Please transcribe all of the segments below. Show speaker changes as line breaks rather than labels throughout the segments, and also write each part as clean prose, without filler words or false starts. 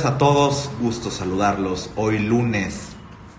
tardes a todos, gusto saludarlos. Hoy lunes,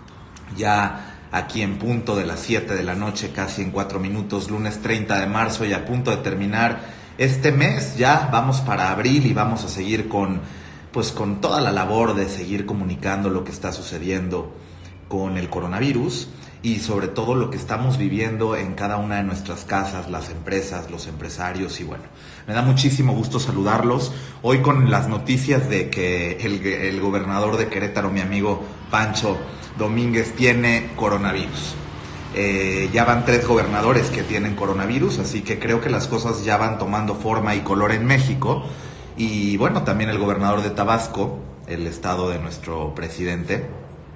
ya aquí en punto de las 7 de la noche, casi en 4 minutos, lunes 30 de marzo y a punto de terminar este mes. Ya vamos para abril y vamos a seguir con toda la labor de seguir comunicando lo que está sucediendo con el coronavirus y sobre todo lo que estamos viviendo en cada una de nuestras casas, las empresas, los empresarios. Y bueno, me da muchísimo gusto saludarlos hoy con las noticias de que el gobernador de Querétaro, mi amigo Pancho Domínguez, tiene coronavirus. Ya van 3 gobernadores que tienen coronavirus, así que creo que las cosas ya van tomando forma y color en México. Y bueno, también el gobernador de Tabasco, el estado de nuestro presidente,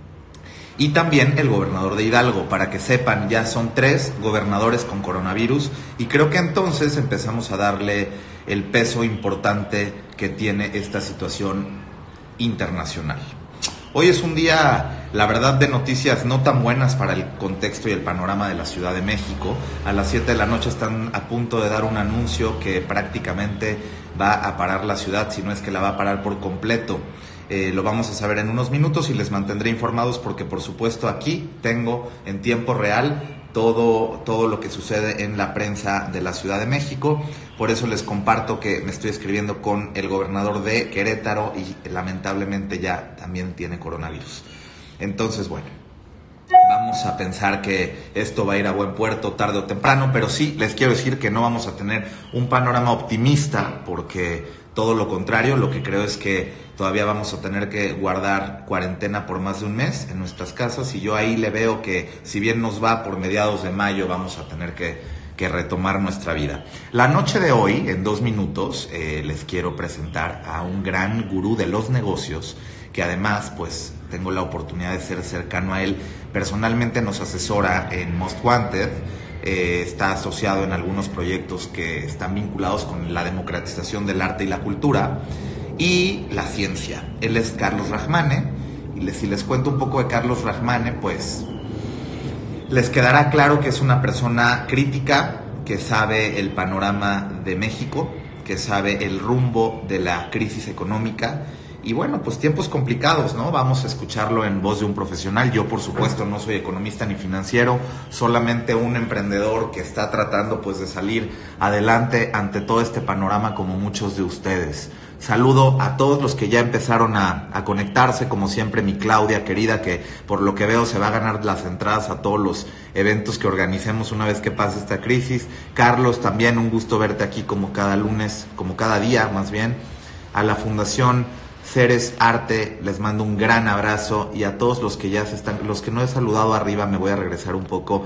y también el gobernador de Hidalgo. Para que sepan, ya son 3 gobernadores con coronavirus y creo que entonces empezamos a darle el peso importante que tiene esta situación internacional. Hoy es un día, la verdad, de noticias no tan buenas para el contexto y el panorama de la Ciudad de México. A las 7 de la noche están a punto de dar un anuncio que prácticamente va a parar la ciudad, si no es que la va a parar por completo. Lo vamos a saber en unos minutos y les mantendré informados porque, por supuesto, aquí tengo en tiempo real todo lo que sucede en la prensa de la Ciudad de México. Por eso les comparto que me estoy escribiendo con el gobernador de Querétaro y lamentablemente ya también tiene coronavirus. Entonces, bueno, vamos a pensar que esto va a ir a buen puerto tarde o temprano, pero sí les quiero decir que no vamos a tener un panorama optimista, porque todo lo contrario, lo que creo es que todavía vamos a tener que guardar cuarentena por más de un mes en nuestras casas, y yo ahí le veo que si bien nos va por mediados de mayo, vamos a tener que retomar nuestra vida. La noche de hoy, en 2 minutos, les quiero presentar a un gran gurú de los negocios, que además pues tengo la oportunidad de ser cercano a él. Personalmente nos asesora en Most Wanted, está asociado en algunos proyectos que están vinculados con la democratización del arte y la cultura y la ciencia. Él es Carlos Rajmane, y si les cuento un poco de Carlos Rajmane, pues les quedará claro que es una persona crítica, que sabe el panorama de México, que sabe el rumbo de la crisis económica. Y bueno, pues tiempos complicados, ¿no? Vamos a escucharlo en voz de un profesional. Yo, por supuesto, no soy economista ni financiero, solamente un emprendedor que está tratando pues de salir adelante ante todo este panorama, como muchos de ustedes. Saludo a todos los que ya empezaron a conectarse, como siempre mi Claudia querida, que por lo que veo se va a ganar las entradas a todos los eventos que organicemos una vez que pase esta crisis. Carlos, también un gusto verte aquí como cada lunes, como cada día más bien. A la Fundación Ceres Arte les mando un gran abrazo, y a todos los que ya los que no he saludado arriba, me voy a regresar un poco.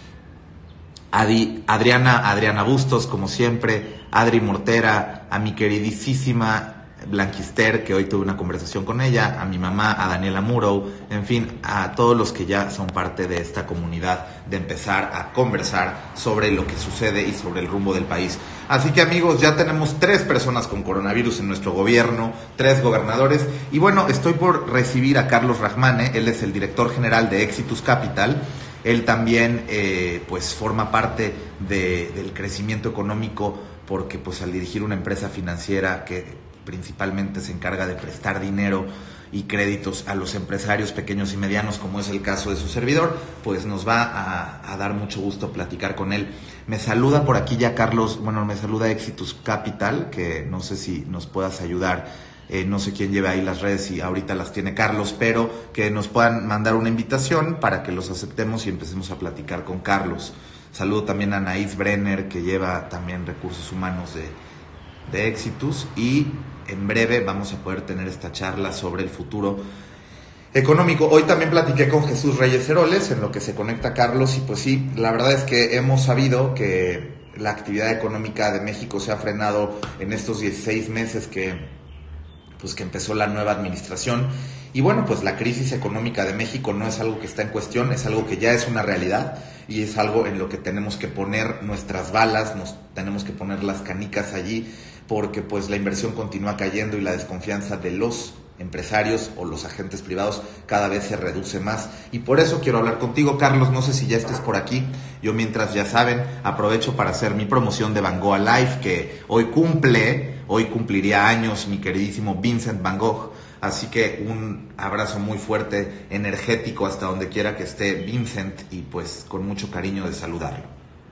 Adriana Bustos, como siempre, Adri Mortera, a mi queridísima Blanquister, que hoy tuve una conversación con ella, a mi mamá, a Daniela Muro, en fin, a todos los que ya son parte de esta comunidad, de empezar a conversar sobre lo que sucede y sobre el rumbo del país. Así que, amigos, ya tenemos 3 personas con coronavirus en nuestro gobierno, 3 gobernadores, y bueno, estoy por recibir a Carlos Rajmane. Él es el director general de Exitus Capital. Él también pues forma parte del crecimiento económico, porque pues al dirigir una empresa financiera que principalmente se encarga de prestar dinero y créditos a los empresarios pequeños y medianos, como es el caso de su servidor, pues nos va a dar mucho gusto platicar con él. Me saluda por aquí ya Carlos, bueno, me saluda Exitus Capital, que no sé si nos puedas ayudar. No sé quién lleva ahí las redes, y ahorita las tiene Carlos, pero que nos puedan mandar una invitación para que los aceptemos y empecemos a platicar con Carlos. Saludo también a Anaís Brenner, que lleva también recursos humanos de Exitus, y en breve vamos a poder tener esta charla sobre el futuro económico. Hoy también platiqué con Jesús Reyes Heroles, en lo que se conecta Carlos, y pues sí, la verdad es que hemos sabido que la actividad económica de México se ha frenado en estos 16 meses que empezó la nueva administración. Y bueno, pues la crisis económica de México no es algo que está en cuestión, es algo que ya es una realidad, y es algo en lo que tenemos que poner nuestras balas, nos tenemos que poner las canicas allí, porque pues la inversión continúa cayendo y la desconfianza de los empresarios o los agentes privados cada vez se reduce más. Y por eso quiero hablar contigo, Carlos. No sé si ya estés por aquí. Yo, mientras, ya saben, aprovecho para hacer mi promoción de Van Gogh Alive, que hoy cumpliría años mi queridísimo Vincent Van Gogh. Así que un abrazo muy fuerte, energético hasta donde quiera que esté Vincent y pues con mucho cariño de saludarlo.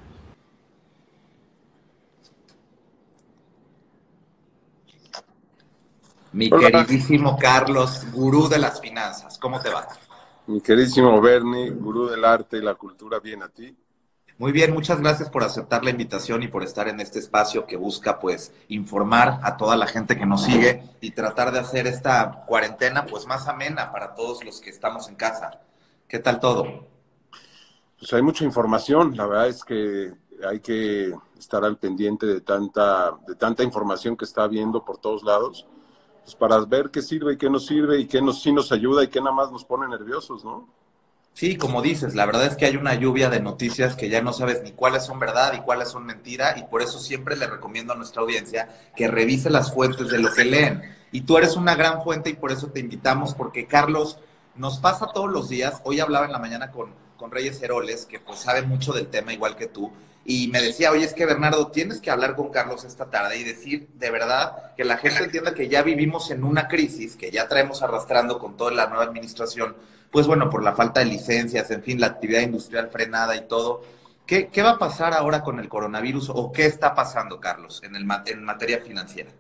Mi
Hola,
queridísimo Carlos, gurú de las finanzas, ¿cómo te va?
mi queridísimo Bernie, gurú del arte y la cultura, bien a ti.
Muy bien, muchas gracias por aceptar la invitación y por estar en este espacio que busca pues informar a toda la gente que nos sigue y tratar de hacer esta cuarentena pues más amena para todos los que estamos en casa. ¿Qué tal todo?
Pues hay mucha información, la verdad es que hay que estar al pendiente de tanta información que está habiendo por todos lados, pues para ver qué sirve y qué no sirve y qué sí nos ayuda y qué nada más nos pone nerviosos, ¿no?
Sí, como dices, la verdad es que hay una lluvia de noticias que ya no sabes ni cuáles son verdad y cuáles son mentira y por eso siempre le recomiendo a nuestra audiencia que revise las fuentes de lo que leen. Y tú eres una gran fuente y por eso te invitamos porque Carlos nos pasa todos los días. Hoy hablaba en la mañana con Reyes Heroles, que pues sabe mucho del tema igual que tú, y me decía, oye, es que Bernardo, tienes que hablar con Carlos esta tarde y decir de verdad que la gente entienda que ya vivimos en una crisis, que ya traemos arrastrando con toda la nueva administración pues bueno, por la falta de licencias, en fin, la actividad industrial frenada y todo. ¿Qué va a pasar ahora con el coronavirus o qué está pasando, Carlos, en materia financiera?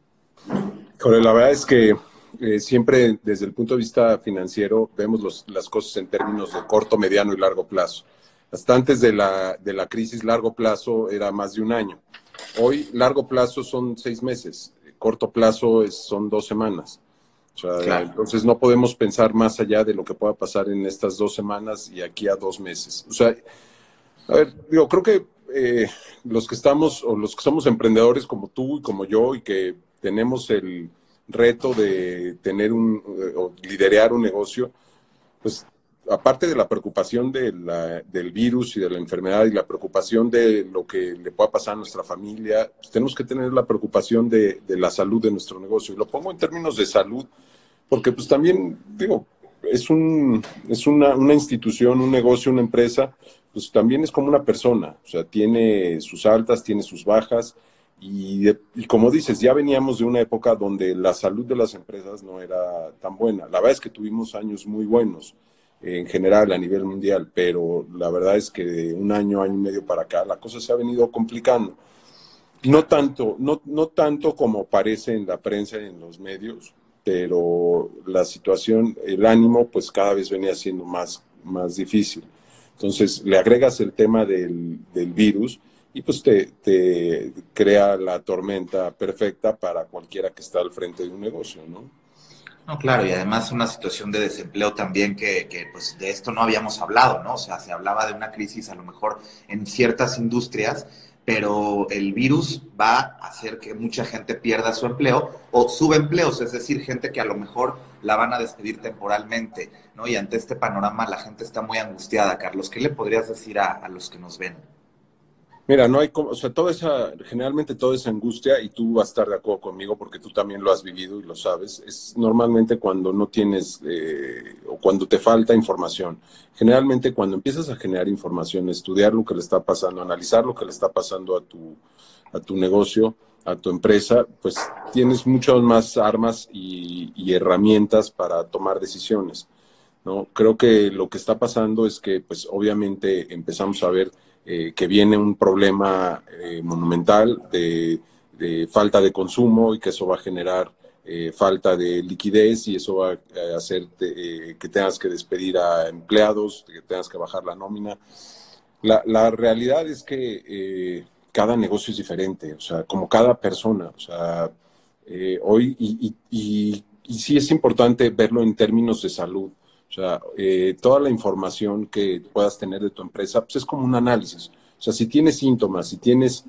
Pero la verdad es que siempre desde el punto de vista financiero vemos las cosas en términos de corto, mediano y largo plazo. Hasta antes de la crisis, largo plazo era más de un año. Hoy, largo plazo son 6 meses, corto plazo son 2 semanas. O sea,
Claro.
entonces no podemos pensar más allá de lo que pueda pasar en estas 2 semanas y aquí a 2 meses. O sea, a ver, digo, creo que los que estamos o los que somos emprendedores como tú y como yo y que tenemos el reto de tener o liderar un negocio, pues aparte de la preocupación del virus y de la enfermedad y la preocupación de lo que le pueda pasar a nuestra familia, pues tenemos que tener la preocupación de la salud de nuestro negocio. Y lo pongo en términos de salud, porque pues también, digo, es una institución, un negocio, una empresa, pues también es como una persona, o sea, tiene sus altas, tiene sus bajas, y como dices, ya veníamos de una época donde la salud de las empresas no era tan buena. La verdad es que tuvimos años muy buenos en general a nivel mundial, pero la verdad es que de un año, año y medio para acá, la cosa se ha venido complicando.
Claro.
No tanto como parece en la prensa y en los medios, pero la situación, el ánimo, pues cada vez venía siendo más difícil. Entonces, le agregas el tema del virus y pues te crea la tormenta perfecta para cualquiera que está al frente de un negocio, ¿no?
No, claro, y además una situación de desempleo también pues de esto no habíamos hablado, ¿no? O sea, se hablaba de una crisis a lo mejor en ciertas industrias, pero el virus va a hacer que mucha gente pierda su empleo o subempleos, es decir, gente que a lo mejor la van a despedir temporalmente, ¿no? Y ante este panorama la gente está muy angustiada. Carlos, ¿qué le podrías decir a los que nos ven?
Mira, no hay como, o sea, generalmente toda esa angustia, y tú vas a estar de acuerdo conmigo porque tú también lo has vivido y lo sabes, es normalmente cuando no tienes o cuando te falta información. Generalmente cuando empiezas a generar información, estudiar lo que le está pasando, analizar lo que le está pasando a tu negocio, a tu empresa, pues tienes muchas más armas y herramientas para tomar decisiones, ¿no? Creo que lo que está pasando es que, pues obviamente empezamos a ver que viene un problema monumental de falta de consumo y que eso va a generar falta de liquidez y eso va a hacer que tengas que despedir a empleados, que tengas que bajar la nómina. La realidad es que cada negocio es diferente, o sea, como cada persona, o sea, hoy y sí es importante verlo en términos de salud. O sea, toda la información que puedas tener de tu empresa, pues es como un análisis. O sea, si tienes síntomas, si tienes,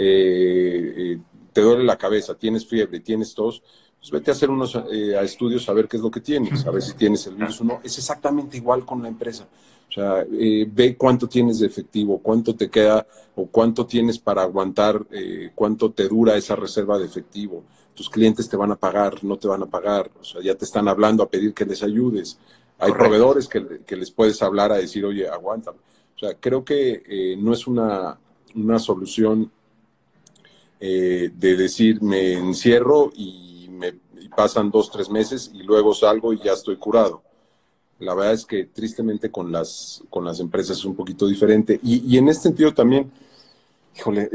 te duele la cabeza, tienes fiebre, tienes tos, pues vete a hacer unos a estudios a ver qué es lo que tienes, a ver si tienes el virus o no. Es exactamente igual con la empresa. O sea, ve cuánto tienes de efectivo, cuánto te queda o cuánto tienes para aguantar, cuánto te dura esa reserva de efectivo. Tus clientes te van a pagar, no te van a pagar, o sea, ya te están hablando a pedir que les ayudes. Hay
Correcto.
proveedores que les puedes hablar a decir, oye, aguántame. O sea, creo que no es una solución de decir me encierro y pasan 2, 3 meses y luego salgo y ya estoy curado. La verdad es que tristemente con las empresas es un poquito diferente. Y en este sentido también, híjole,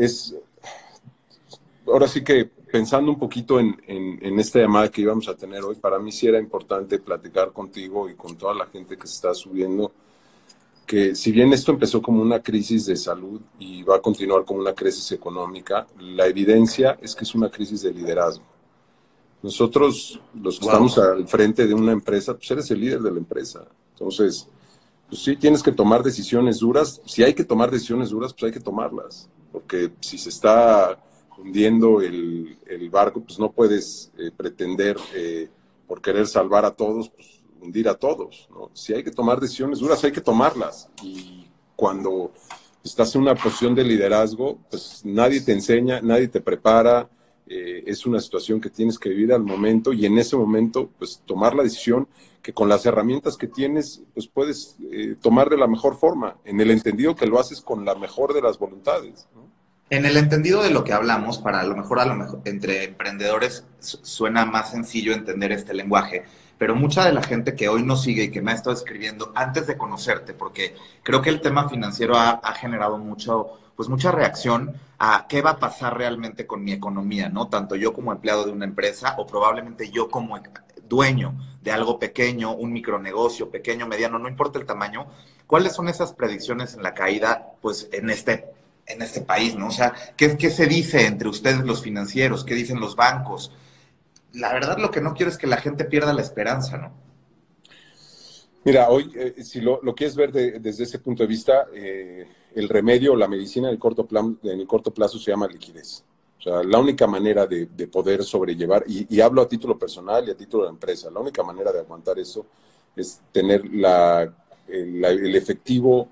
ahora sí que pensando un poquito en esta llamada que íbamos a tener hoy, para mí sí era importante platicar contigo y con toda la gente que se está subiendo, que si bien esto empezó como una crisis de salud y va a continuar como una crisis económica, la evidencia es que es una crisis de liderazgo. Nosotros, los que
Wow.
estamos al frente de una empresa, pues eres el líder de la empresa. Entonces, pues sí, tienes que tomar decisiones duras. Si hay que tomar decisiones duras, pues hay que tomarlas. Porque si se está hundiendo el barco, pues no puedes pretender, por querer salvar a todos, pues hundir a todos, ¿no? Si hay que tomar decisiones duras, hay que tomarlas. Y cuando estás en una posición de liderazgo, pues nadie te enseña, nadie te prepara. Es una situación que tienes que vivir al momento y en ese momento, pues tomar la decisión que con las herramientas que tienes, pues puedes tomar de la mejor forma, en el entendido que lo haces con la mejor de las voluntades, ¿no?
En el entendido de lo que hablamos, para a lo mejor entre emprendedores suena más sencillo entender este lenguaje, pero mucha de la gente que hoy nos sigue y que me ha estado escribiendo antes de conocerte, porque creo que el tema financiero ha generado mucha reacción a qué va a pasar realmente con mi economía, ¿no? Tanto yo como empleado de una empresa o probablemente yo como dueño de algo pequeño, un micronegocio, pequeño, mediano, no importa el tamaño, ¿cuáles son esas predicciones en la caída, pues, en este país, ¿no? O sea, ¿qué se dice entre ustedes los financieros? ¿Qué dicen los bancos? La verdad, lo que no quiero es que la gente pierda la esperanza, ¿no?
Mira, hoy, si lo quieres ver desde ese punto de vista, el remedio, la medicina en el corto plazo se llama liquidez. O sea, la única manera de poder sobrellevar, y hablo a título personal y a título de empresa, la única manera de aguantar eso es tener el efectivo,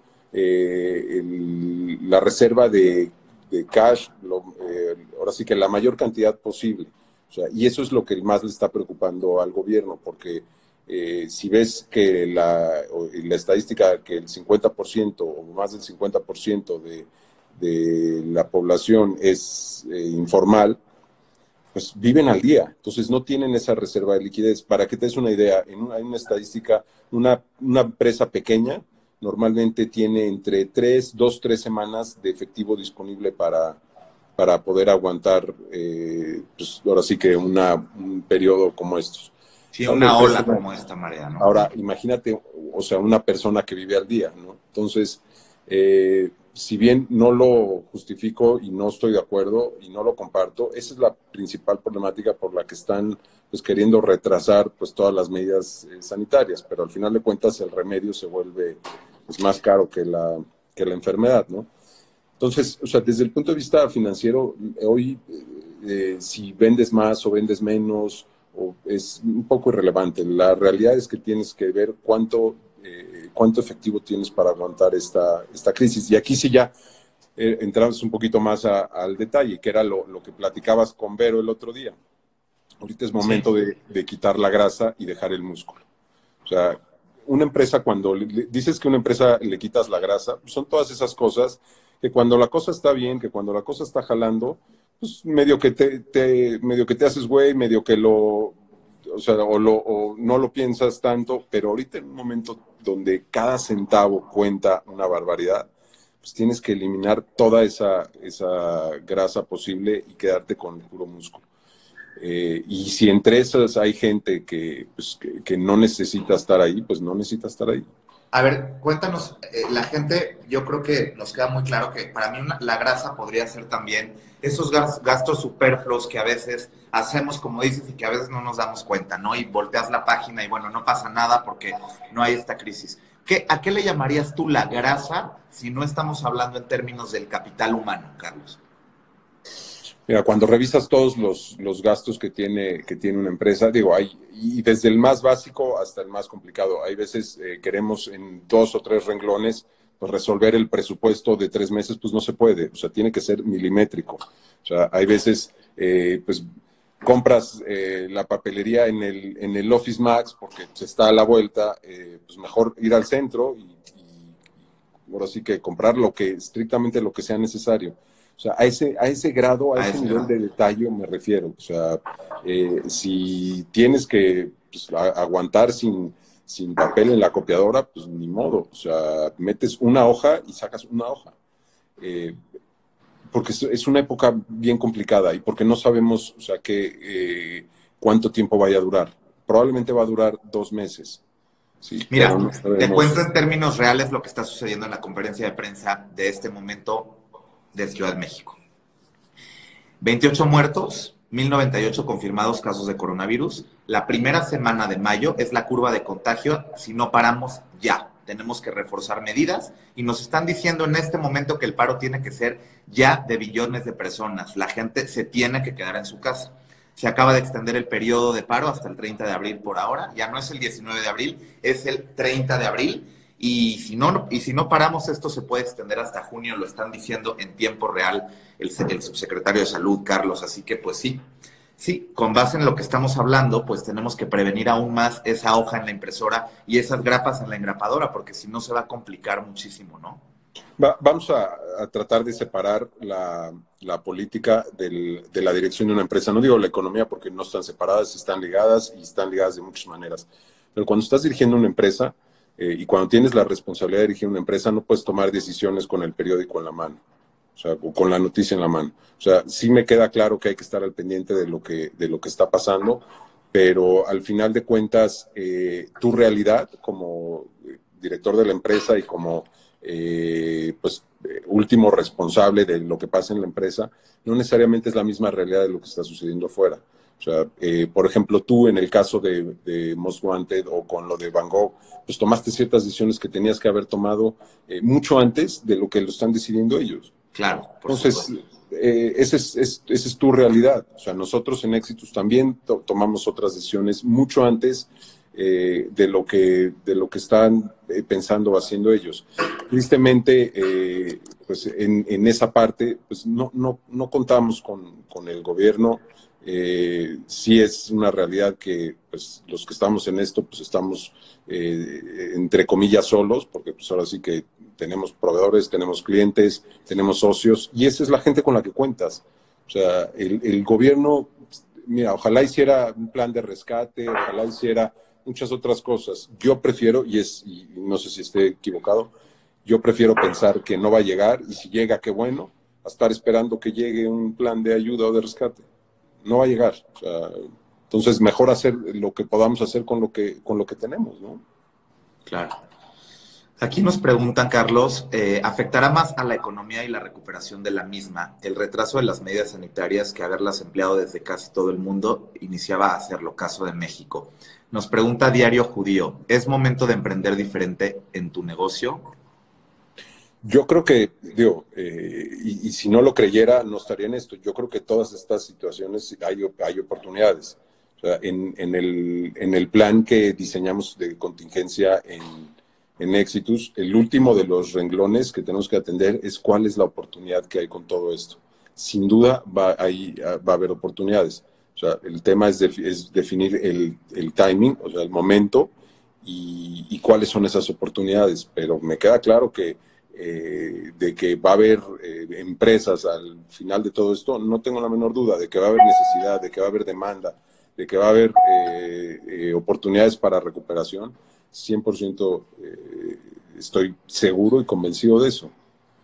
la reserva de cash, ahora sí que la mayor cantidad posible. O sea, y eso es lo que más le está preocupando al gobierno, porque si ves que la estadística que el 50% o más del 50% de la población es informal, pues viven al día, entonces no tienen esa reserva de liquidez. Para que te des una idea, hay una estadística, una empresa pequeña normalmente tiene entre 2, 3 semanas de efectivo disponible para poder aguantar, pues ahora sí que un periodo como estos.
Sí,
Una
una
empresa,
ola como esta marea, ¿no?
ahora imagínate, o sea, una persona que vive al día, ¿no? Entonces, si bien no lo justifico y no estoy de acuerdo y no lo comparto, esa es la principal problemática por la que están, pues, queriendo retrasar, pues, todas las medidas sanitarias, pero al final de cuentas el remedio se vuelve, pues, más caro que la enfermedad, ¿no? Entonces, o sea, desde el punto de vista financiero, hoy, si vendes más o vendes menos, es un poco irrelevante. La realidad es que tienes que ver cuánto efectivo tienes para aguantar esta crisis. Y aquí sí ya entramos un poquito más al detalle, que era lo que platicabas con Vero el otro día. Ahorita es momento
Sí.
de quitar la grasa y dejar el músculo. O sea, una empresa, cuando dices que a una empresa le quitas la grasa, son todas esas cosas que cuando la cosa está bien, que cuando la cosa está jalando, pues medio que medio que te haces güey, medio que o sea, o no lo piensas tanto, pero ahorita en un momento donde cada centavo cuenta una barbaridad, pues tienes que eliminar toda esa grasa posible y quedarte con el puro músculo. Y si entre esas hay gente pues, que no necesita estar ahí, pues no necesita estar ahí.
A ver, cuéntanos, la gente, yo creo que nos queda muy claro que para mí la grasa podría ser también esos gastos superfluos que a veces hacemos, como dices, y que a veces no nos damos cuenta, ¿no? Y volteas la página y bueno, no pasa nada porque no hay esta crisis. ¿A qué le llamarías tú la grasa si no estamos hablando en términos del capital humano, Carlos?
Mira, cuando revisas todos los gastos que tiene una empresa, digo, y desde el más básico hasta el más complicado, hay veces queremos en 2 o 3 renglones pues, resolver el presupuesto de 3 meses, pues no se puede, o sea, tiene que ser milimétrico. O sea, hay veces, pues, compras la papelería en el Office Max porque se está a la vuelta, pues mejor ir al centro y ahora sí que comprar estrictamente lo que sea necesario. O sea, a ese grado, a
A
ese
ese
nivel
grado.
de detalle me refiero. O sea, si tienes que pues, aguantar sin papel en la copiadora, pues ni modo. O sea, metes una hoja y sacas una hoja. Eh, porque es una época bien complicada y porque no sabemos, o sea, cuánto tiempo vaya a durar. Probablemente va a durar 2 meses, sí, pero no
Mira, te cuento
sabemos.
en términos reales lo que está sucediendo en la conferencia de prensa de este momento de Ciudad de México. 28 muertos, 1098 confirmados casos de coronavirus. La primera semana de mayo es la curva de contagio. Si no paramos ya, tenemos que reforzar medidas y nos están diciendo en este momento que el paro tiene que ser ya de billones de personas. La gente se tiene que quedar en su casa. Se acaba de extender el periodo de paro hasta el 30 de abril por ahora. Ya no es el 19 de abril, es el 30 de abril. Y si no paramos, esto se puede extender hasta junio, lo están diciendo en tiempo real el subsecretario de Salud, Carlos. Así que, pues sí, con base en lo que estamos hablando, pues tenemos que prevenir aún más esa hoja en la impresora y esas grapas en la engrapadora, porque si no se va a complicar muchísimo, ¿no?
Vamos a tratar de separar la política de la dirección de una empresa. No digo la economía porque no están separadas, están ligadas y están ligadas de muchas maneras. Pero cuando estás dirigiendo una empresa y cuando tienes la responsabilidad de dirigir una empresa, no puedes tomar decisiones con el periódico en la mano, o sea, con la noticia en la mano. O sea, sí me queda claro que hay que estar al pendiente de lo que está pasando, pero al final de cuentas, tu realidad como director de la empresa y como último responsable de lo que pasa en la empresa, no necesariamente es la misma realidad de lo que está sucediendo afuera. O sea, por ejemplo, tú en el caso de Most Wanted o con lo de Van Gogh, pues tomaste ciertas decisiones que tenías que haber tomado mucho antes de lo que lo están decidiendo ellos.
Claro, por
Entonces,
supuesto.
esa es tu realidad. O sea, nosotros en Éxitos también tomamos otras decisiones mucho antes de lo que están pensando o haciendo ellos. Tristemente, pues en esa parte, pues no contamos con el gobierno. Sí es una realidad que pues, los que estamos en esto, pues estamos entre comillas solos, porque pues ahora sí que tenemos proveedores, tenemos clientes, tenemos socios, y esa es la gente con la que cuentas. O sea, el gobierno, mira, ojalá hiciera un plan de rescate, ojalá hiciera muchas otras cosas. Yo prefiero, y no sé si esté equivocado, yo prefiero pensar que no va a llegar, y si llega, qué bueno, a estar esperando que llegue un plan de ayuda o de rescate. No va a llegar. O sea, entonces, mejor hacer lo que podamos hacer con lo que tenemos, ¿no?
Claro. Aquí nos preguntan, Carlos, ¿afectará más a la economía y la recuperación de la misma el retraso de las medidas sanitarias que haberlas empleado desde casi todo el mundo iniciaba a hacerlo, caso de México? Nos pregunta Diario Judío, ¿es momento de emprender diferente en tu negocio?
Yo creo que, digo, y si no lo creyera, no estaría en esto. Yo creo que todas estas situaciones hay oportunidades. O sea, en el plan que diseñamos de contingencia en Éxitos, el último de los renglones que tenemos que atender es cuál es la oportunidad que hay con todo esto. Sin duda va a haber oportunidades. O sea, el tema es definir el timing, o sea, el momento y cuáles son esas oportunidades. Pero me queda claro que de que va a haber empresas al final de todo esto, no tengo la menor duda de que va a haber necesidad, de que va a haber demanda, de que va a haber oportunidades para recuperación. 100% estoy seguro y convencido de eso.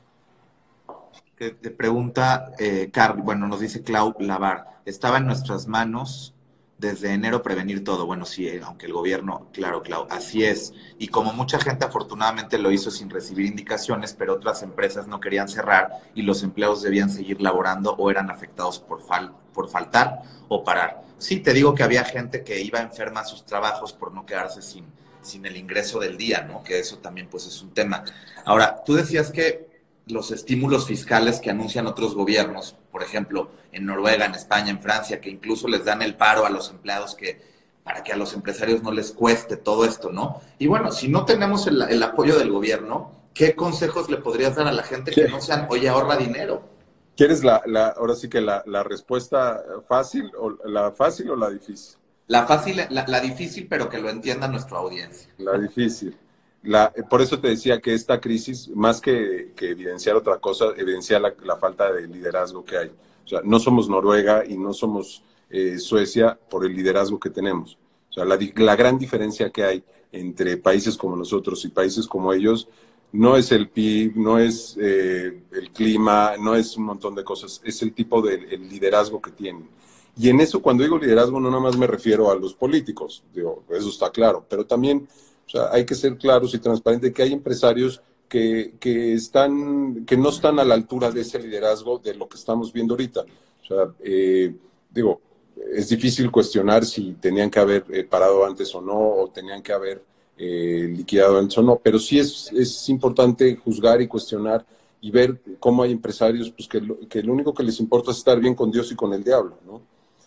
Que te pregunta, Carl, bueno, nos dice Clau Lavar, estaba en nuestras manos desde enero prevenir todo. Bueno, sí, aunque el gobierno, claro, Clau, así es. Y como mucha gente afortunadamente lo hizo sin recibir indicaciones, pero otras empresas no querían cerrar y los empleados debían seguir laborando o eran afectados por faltar o parar. Sí, te digo que había gente que iba enferma a sus trabajos por no quedarse sin el ingreso del día, ¿no? Que eso también pues es un tema. Ahora, tú decías que los estímulos fiscales que anuncian otros gobiernos, por ejemplo, en Noruega, en España, en Francia, que incluso les dan el paro a los empleados para que a los empresarios no les cueste todo esto, ¿no? Y bueno, si no tenemos el apoyo del gobierno, ¿qué consejos le podrías dar a la gente que no sean, oye, ahorra dinero?
¿Quieres ahora sí que la respuesta fácil o la difícil?
La fácil, la difícil, pero que lo entienda nuestra audiencia.
La difícil. Por eso te decía que esta crisis, más que evidenciar otra cosa, evidencia la falta de liderazgo que hay. O sea, no somos Noruega y no somos Suecia por el liderazgo que tenemos. O sea, la gran diferencia que hay entre países como nosotros y países como ellos no es el PIB, no es el clima, no es un montón de cosas, es el tipo de el liderazgo que tienen. Y en eso, cuando digo liderazgo, no nada más me refiero a los políticos, digo, eso está claro, pero también, o sea, hay que ser claros y transparentes que hay empresarios que no están a la altura de ese liderazgo de lo que estamos viendo ahorita. O sea, digo, es difícil cuestionar si tenían que haber parado antes o no, o tenían que haber liquidado antes o no, pero sí es importante juzgar y cuestionar y ver cómo hay empresarios pues, que lo único que les importa es estar bien con Dios y con el diablo, ¿no?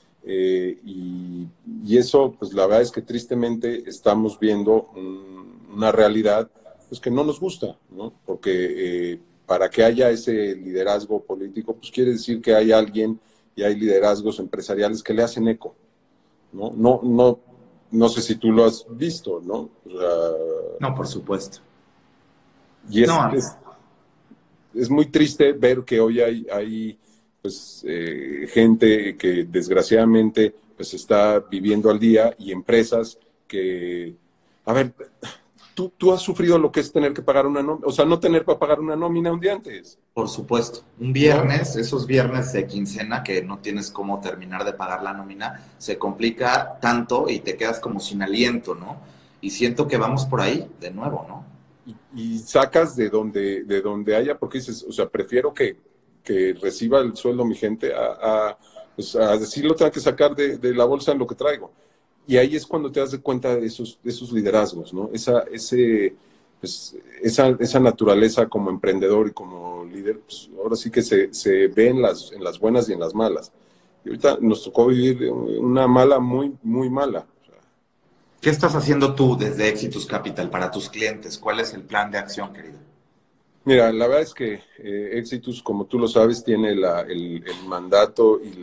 Y eso, pues la verdad es que tristemente estamos viendo una realidad pues, que no nos gusta, ¿no? Porque para que haya ese liderazgo político, pues quiere decir que hay alguien y hay liderazgos empresariales que le hacen eco, ¿no? No sé si tú lo has visto, ¿no? O sea,
No, por supuesto.
y
No,
es muy triste ver que hoy hay pues, gente que desgraciadamente pues, está viviendo al día y empresas que, a ver, tú has sufrido lo que es tener que pagar una nómina, o sea, no tener para pagar una nómina un día antes,
por supuesto. Un
¿no?
viernes, esos viernes de quincena que no tienes cómo terminar de pagar la nómina, se complica tanto y te quedas como sin aliento, ¿no? Y siento que vamos por ahí de nuevo, ¿no?
Y sacas de donde haya, porque dices, o sea, prefiero que reciba el sueldo mi gente pues, a decir lo tenga que sacar de la bolsa en lo que traigo. Y ahí es cuando te das de cuenta de esos liderazgos, ¿no? Pues, esa naturaleza como emprendedor y como líder, pues ahora sí que se ve en las buenas y en las malas. Y ahorita nos tocó vivir una mala, muy, muy mala.
¿Qué estás haciendo tú desde Exitus Capital para tus clientes? ¿Cuál es el plan de acción, querido?
Mira, la verdad es que Exitus, como tú lo sabes, tiene el mandato y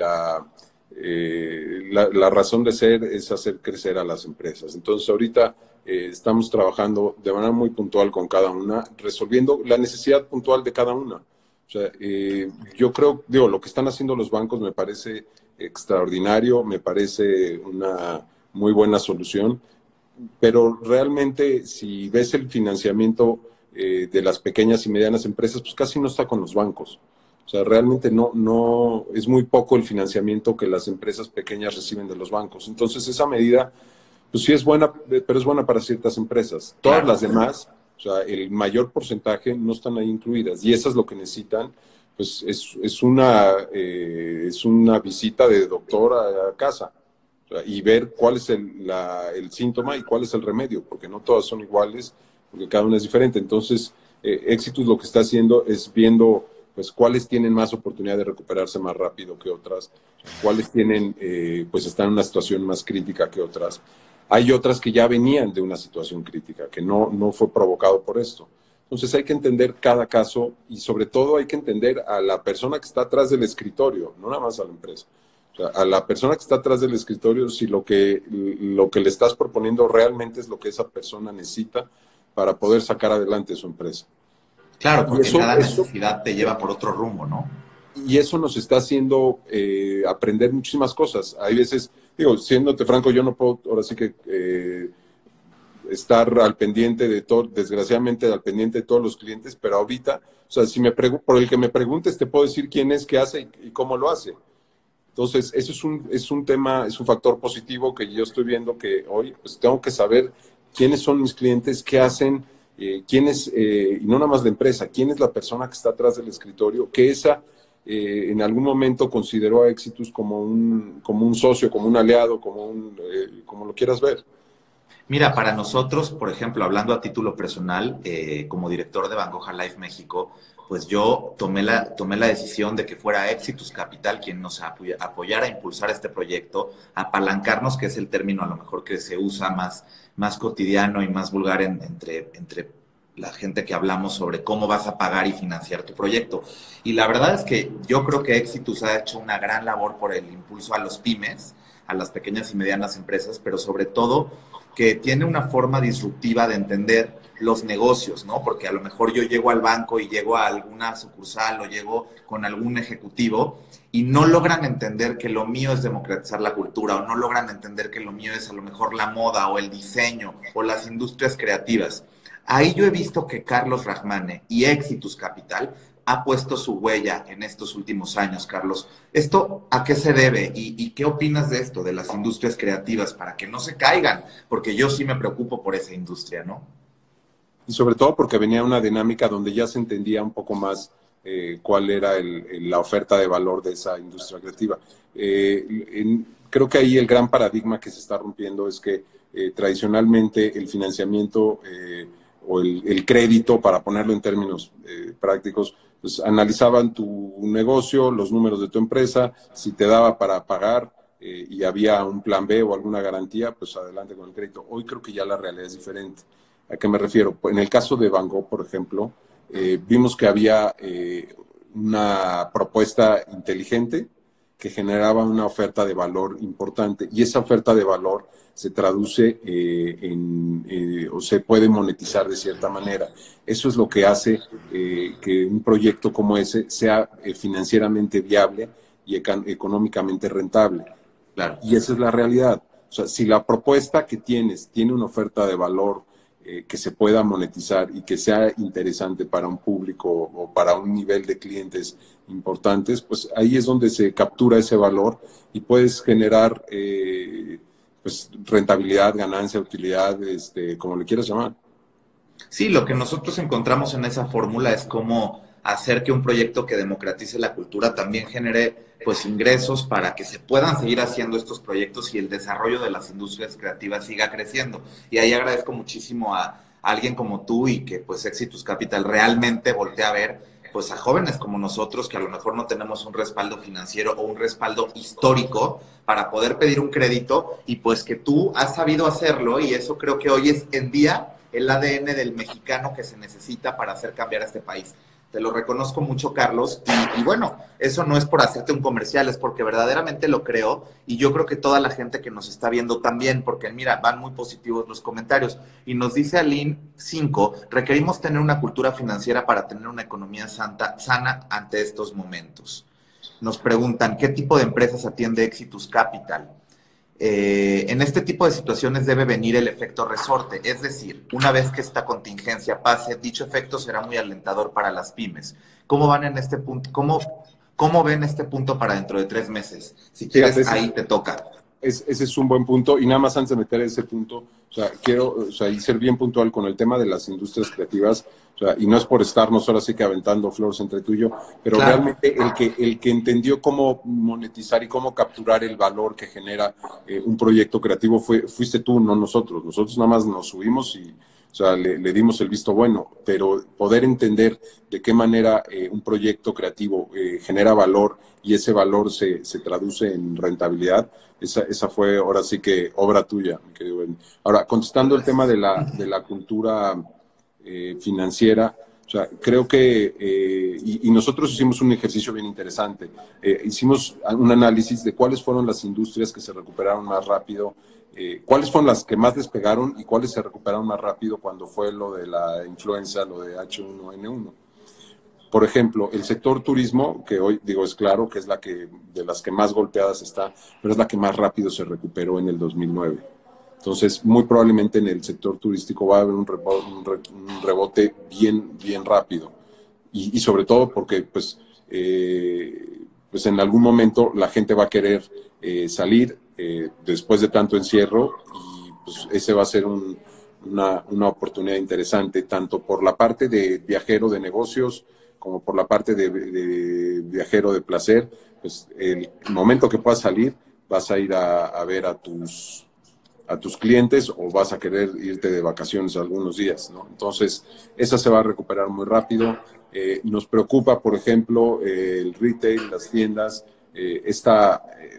la razón de ser es hacer crecer a las empresas. Entonces, ahorita estamos trabajando de manera muy puntual con cada una, resolviendo la necesidad puntual de cada una. O sea, yo creo, digo, lo que están haciendo los bancos me parece extraordinario, me parece una muy buena solución, pero realmente si ves el financiamiento de las pequeñas y medianas empresas, pues casi no está con los bancos. O sea, realmente no, es muy poco el financiamiento que las empresas pequeñas reciben de los bancos. Entonces, esa medida, pues sí es buena, pero es buena para ciertas empresas. Todas
Claro.
las demás, o sea, el mayor porcentaje no están ahí incluidas. Y esas lo que necesitan, pues es una visita de doctor a casa y ver cuál es el síntoma y cuál es el remedio, porque no todas son iguales, porque cada una es diferente. Entonces, Exitus lo que está haciendo es viendo pues cuáles tienen más oportunidad de recuperarse más rápido que otras, cuáles tienen, pues están en una situación más crítica que otras. Hay otras que ya venían de una situación crítica, que no fue provocado por esto. Entonces hay que entender cada caso y sobre todo hay que entender a la persona que está atrás del escritorio, no nada más a la empresa. O sea, a la persona que está atrás del escritorio, si lo que le estás proponiendo realmente es lo que esa persona necesita para poder sacar adelante su empresa.
Claro,
Y
porque cada necesidad te lleva por otro rumbo, ¿no?
y eso nos está haciendo aprender muchísimas cosas. Hay veces, digo, siéndote franco, yo no puedo ahora sí que estar al pendiente de todo, desgraciadamente al pendiente de todos los clientes, pero ahorita, o sea, si por el que me preguntes, te puedo decir quién es, qué hace y cómo lo hace. Entonces, eso es un tema, es un factor positivo que yo estoy viendo que hoy pues, tengo que saber quiénes son mis clientes, qué hacen, quién es, y no nada más la empresa, quién es la persona que está atrás del escritorio, que esa en algún momento consideró a Exitus como un socio, como un aliado, como lo quieras ver.
Mira, para nosotros, por ejemplo, hablando a título personal, como director de Bangoja Life México, pues yo tomé la decisión de que fuera Exitus Capital quien nos apoyara a impulsar este proyecto, apalancarnos, que es el término a lo mejor que se usa más cotidiano y más vulgar entre la gente que hablamos sobre cómo vas a pagar y financiar tu proyecto. Y la verdad es que yo creo que Exitus ha hecho una gran labor por el impulso a los pymes, a las pequeñas y medianas empresas, pero sobre todo que tiene una forma disruptiva de entender los negocios, ¿no? Porque a lo mejor yo llego al banco y llego a alguna sucursal o llego con algún ejecutivo y no logran entender que lo mío es democratizar la cultura, o no logran entender que lo mío es a lo mejor la moda o el diseño o las industrias creativas. Ahí yo he visto que Carlos Rajmane y Exitus Capital ha puesto su huella en estos últimos años, Carlos. ¿Esto a qué se debe? ¿Y qué opinas de esto, de las industrias creativas, para que no se caigan? Porque yo sí me preocupo por esa industria, ¿no?
Y sobre todo porque venía una dinámica donde ya se entendía un poco más cuál era la oferta de valor de esa industria creativa. Creo que ahí el gran paradigma que se está rompiendo es que tradicionalmente el financiamiento o el crédito, para ponerlo en términos prácticos, pues analizaban tu negocio, los números de tu empresa, si te daba para pagar y había un plan B o alguna garantía, pues adelante con el crédito. Hoy creo que ya la realidad es diferente. ¿A qué me refiero? En el caso de Van Gogh, por ejemplo, vimos que había una propuesta inteligente que generaba una oferta de valor importante, y esa oferta de valor se traduce o se puede monetizar de cierta manera. Eso es lo que hace que un proyecto como ese sea financieramente viable y económicamente rentable.
Claro.
Y esa es la realidad. O sea, si la propuesta que tienes tiene una oferta de valor que se pueda monetizar y que sea interesante para un público o para un nivel de clientes importantes, pues ahí es donde se captura ese valor y puedes generar pues rentabilidad, ganancia, utilidad, como le quieras llamar.
Sí, lo que nosotros encontramos en esa fórmula es cómo hacer que un proyecto que democratice la cultura también genere pues ingresos para que se puedan seguir haciendo estos proyectos y el desarrollo de las industrias creativas siga creciendo. Y ahí agradezco muchísimo a alguien como tú y que pues Exitus Capital realmente voltea a ver pues a jóvenes como nosotros que a lo mejor no tenemos un respaldo financiero o un respaldo histórico para poder pedir un crédito, y pues que tú has sabido hacerlo, y eso creo que hoy es en día el ADN del mexicano que se necesita para hacer cambiar a este país. Te lo reconozco mucho, Carlos, y bueno, eso no es por hacerte un comercial, es porque verdaderamente lo creo, y yo creo que toda la gente que nos está viendo también, porque mira, van muy positivos los comentarios, y nos dice Aline 5, requerimos tener una cultura financiera para tener una economía sana ante estos momentos. Nos preguntan, ¿qué tipo de empresas atiende Exitus Capital? En este tipo de situaciones debe venir el efecto resorte, es decir, una vez que esta contingencia pase, dicho efecto será muy alentador para las pymes. ¿Cómo van en este punto? ¿Cómo ven este punto para dentro de 3 meses? Si quieres,
Fíjate,
ahí te toca.
Ese es un buen punto, y nada más antes de meter ese punto, o sea, quiero, o sea, y ser bien puntual con el tema de las industrias creativas, o sea, y no es por estarnos ahora sí que aventando flores entre tú y yo, pero
Claro.
realmente el que entendió cómo monetizar y cómo capturar el valor que genera un proyecto creativo fuiste tú, no nosotros. Nosotros nada más nos subimos y, o sea, le dimos el visto bueno, pero poder entender de qué manera un proyecto creativo genera valor y ese valor se traduce en rentabilidad, esa fue ahora sí que obra tuya, mi querido Ben. Ahora, contestando el tema de la cultura financiera, o sea, creo que, y nosotros hicimos un ejercicio bien interesante, hicimos un análisis de cuáles fueron las industrias que se recuperaron más rápido, cuáles fueron las que más despegaron y cuáles se recuperaron más rápido cuando fue lo de la influenza, lo de H1N1. Por ejemplo, el sector turismo, que hoy digo es claro que es de las que más golpeadas está, pero es la que más rápido se recuperó en el 2009. Entonces, muy probablemente en el sector turístico va a haber un rebote bien rápido. Y sobre todo porque, pues en algún momento la gente va a querer salir después de tanto encierro, y pues ese va a ser una oportunidad interesante, tanto por la parte de viajero de negocios como por la parte de viajero de placer. Pues el momento que puedas salir, vas a ir a ver a tus clientes o vas a querer irte de vacaciones algunos días, ¿no? Entonces, esa se va a recuperar muy rápido. Nos preocupa, por ejemplo, el retail, las tiendas, esta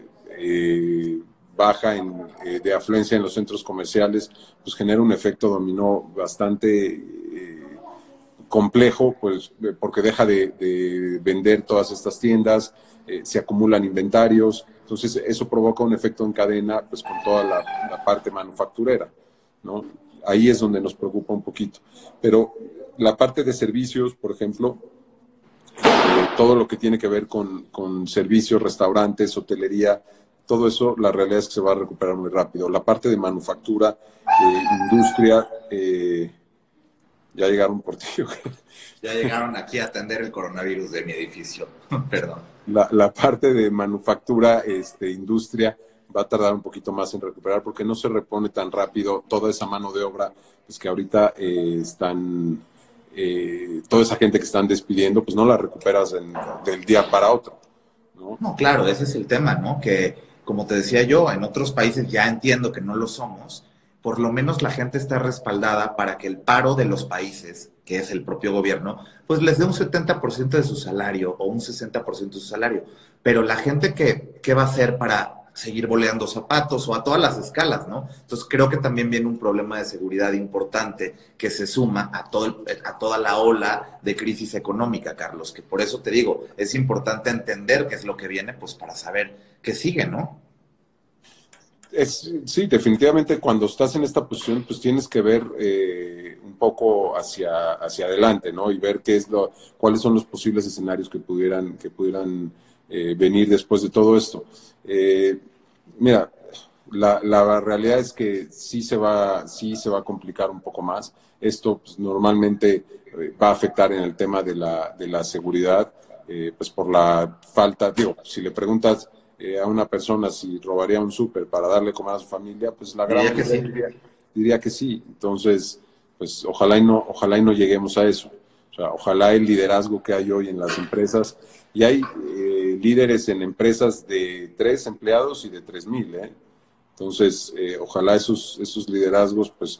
baja de afluencia en los centros comerciales, pues genera un efecto dominó bastante complejo, pues porque deja de vender todas estas tiendas, se acumulan inventarios, entonces eso provoca un efecto en cadena pues con toda la parte manufacturera, ¿no? ahí es donde nos preocupa un poquito. Pero la parte de servicios, por ejemplo, todo lo que tiene que ver con servicios, restaurantes, hotelería, todo eso, la realidad es que se va a recuperar muy rápido. La parte de manufactura, industria, ya llegaron por ti.
Ya llegaron aquí a atender el coronavirus de mi edificio. Perdón.
La parte de manufactura, industria, va a tardar un poquito más en recuperar porque no se repone tan rápido toda esa mano de obra, pues que ahorita toda esa gente que están despidiendo, pues no la recuperas del día para otro, ¿no?
No, claro, ese es el tema, ¿no? Que, como te decía yo, en otros países ya entiendo que no lo somos, por lo menos la gente está respaldada para que el paro de los países, que es el propio gobierno, pues les dé un 70% de su salario o un 60% de su salario. Pero la gente, ¿qué va a hacer para seguir boleando zapatos o a todas las escalas, ¿no? Entonces creo que también viene un problema de seguridad importante que se suma a toda la ola de crisis económica, Carlos, que por eso te digo, es importante entender qué es lo que viene, pues para saber qué sigue, ¿no?
Sí, definitivamente cuando estás en esta posición, pues tienes que ver un poco hacia adelante, ¿no? Y ver cuáles son los posibles escenarios que pudieran venir después de todo esto. Mira, la realidad es que sí se va a complicar un poco más. Esto pues, normalmente va a afectar en el tema de la seguridad, pues por la falta, digo, si le preguntas a una persona si robaría un súper para darle comer a su familia, pues la gran mayoría diría que sí. Entonces, pues ojalá y no lleguemos a eso. O sea, ojalá el liderazgo que hay hoy en las empresas, y hay líderes en empresas de 3 empleados y de 3,000, ¿eh? Entonces, ojalá esos liderazgos pues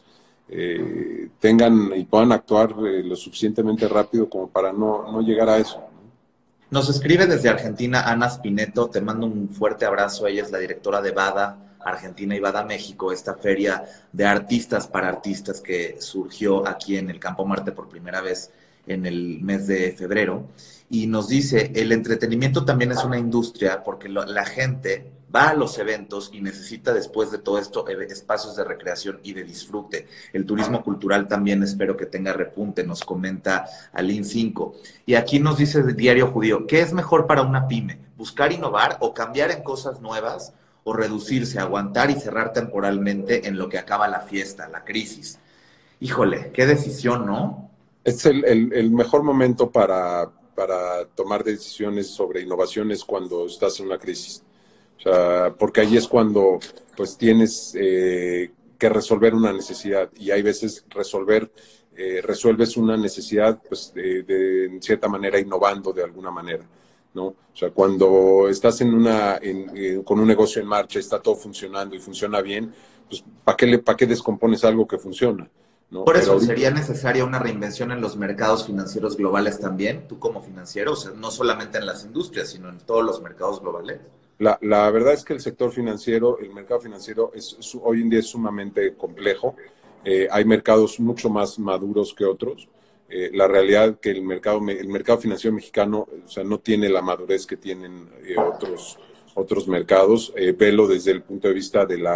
tengan y puedan actuar lo suficientemente rápido como para no llegar a eso.
Nos escribe desde Argentina Ana Spineto, te mando un fuerte abrazo, ella es la directora de BADA Argentina y BADA México, esta feria de artistas para artistas que surgió aquí en el Campo Marte por primera vez en el mes de febrero, y nos dice, el entretenimiento también es una industria porque la gente va a los eventos y necesita después de todo esto espacios de recreación y de disfrute. El turismo cultural también espero que tenga repunte, nos comenta Alin 5. Y aquí nos dice el Diario Judío, ¿qué es mejor para una pyme? ¿Buscar innovar o cambiar en cosas nuevas o reducirse, aguantar y cerrar temporalmente en lo que acaba la fiesta, la crisis? Híjole, qué decisión, ¿no?
Es el mejor momento para tomar decisiones sobre innovaciones cuando estás en una crisis. O sea, porque ahí es cuando pues tienes que resolver una necesidad y hay veces resuelves una necesidad pues en cierta manera innovando de alguna manera, ¿no? O sea, cuando estás con un negocio en marcha, está todo funcionando y funciona bien, pues ¿para qué descompones algo que funciona? ¿No?
Por eso sería necesaria una reinvención en los mercados financieros globales también, tú como financiero, o sea, no solamente en las industrias, sino en todos los mercados globales.
La verdad es que el mercado financiero hoy en día es sumamente complejo. Hay mercados mucho más maduros que otros. La realidad es que el mercado financiero mexicano, o sea, no tiene la madurez que tienen otros mercados. Velo desde el punto de vista de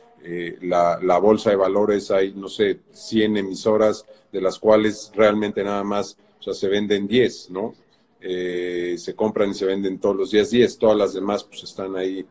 la bolsa de valores. Hay, no sé, 100 emisoras, de las cuales realmente nada más, o sea, se venden 10, ¿no? Se compran y se venden todos los días 10, todas las demás pues están ahí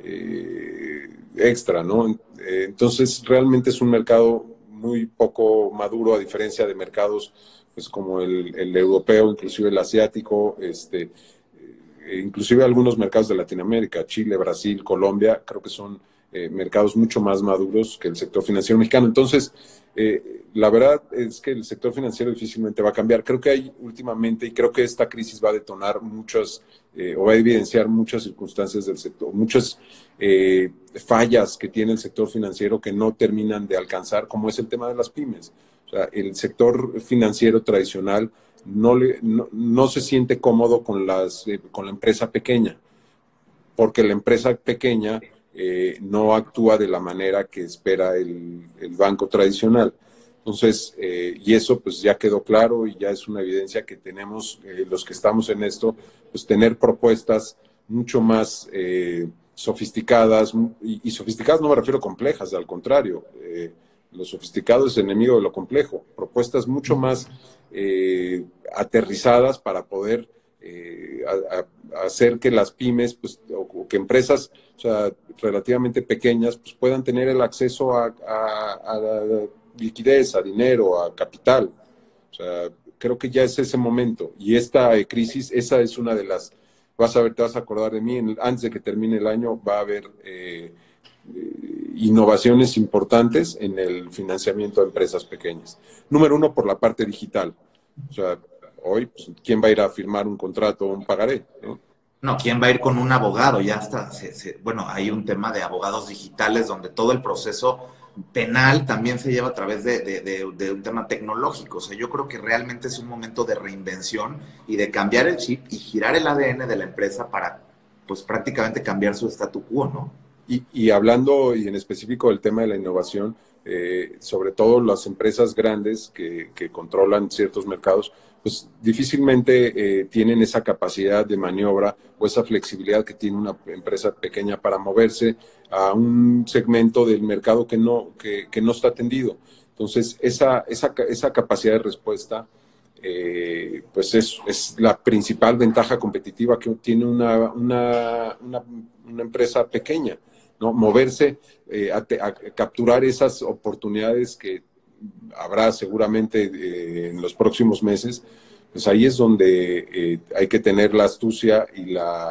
extra, ¿no? Entonces realmente es un mercado muy poco maduro a diferencia de mercados pues como el europeo, inclusive el asiático, inclusive algunos mercados de Latinoamérica, Chile, Brasil, Colombia, creo que son mercados mucho más maduros que el sector financiero mexicano. Entonces, la verdad es que el sector financiero difícilmente va a cambiar. Creo que hay últimamente, y creo que esta crisis va a detonar o va a evidenciar muchas circunstancias del sector, muchas fallas que tiene el sector financiero que no terminan de alcanzar, como es el tema de las pymes. O sea, el sector financiero tradicional no se siente cómodo con la empresa pequeña, porque la empresa pequeña no actúa de la manera que espera el banco tradicional. Entonces, y eso pues ya quedó claro y ya es una evidencia que tenemos los que estamos en esto, pues tener propuestas mucho más sofisticadas, y sofisticadas no me refiero complejas, al contrario, Lo sofisticado es enemigo de lo complejo. Propuestas mucho más aterrizadas para poder hacer que las pymes, pues, o que empresas, o sea, relativamente pequeñas, pues puedan tener el acceso a liquidez, a dinero, a capital. O sea, creo que ya es ese momento. Y esta crisis, esa es una de las, vas a ver, te vas a acordar de mí, antes de que termine el año va a haber innovaciones importantes en el financiamiento de empresas pequeñas. Número uno, por la parte digital. O sea, hoy, pues, ¿quién va a ir a firmar un contrato o un pagaré, ¿no?
No, ¿quién va a ir con un abogado? Ya está, bueno, hay un tema de abogados digitales donde todo el proceso penal también se lleva a través de un tema tecnológico. O sea, yo creo que realmente es un momento de reinvención y de cambiar el chip y girar el ADN de la empresa para, pues, prácticamente cambiar su statu quo, ¿no?
Y hablando, y en específico del tema de la innovación, sobre todo las empresas grandes que controlan ciertos mercados, pues difícilmente tienen esa capacidad de maniobra o esa flexibilidad que tiene una empresa pequeña para moverse a un segmento del mercado que no está atendido. Entonces, esa capacidad de respuesta, pues es la principal ventaja competitiva que tiene una empresa pequeña, ¿no? Moverse a capturar esas oportunidades que habrá seguramente en los próximos meses, pues ahí es donde hay que tener la astucia y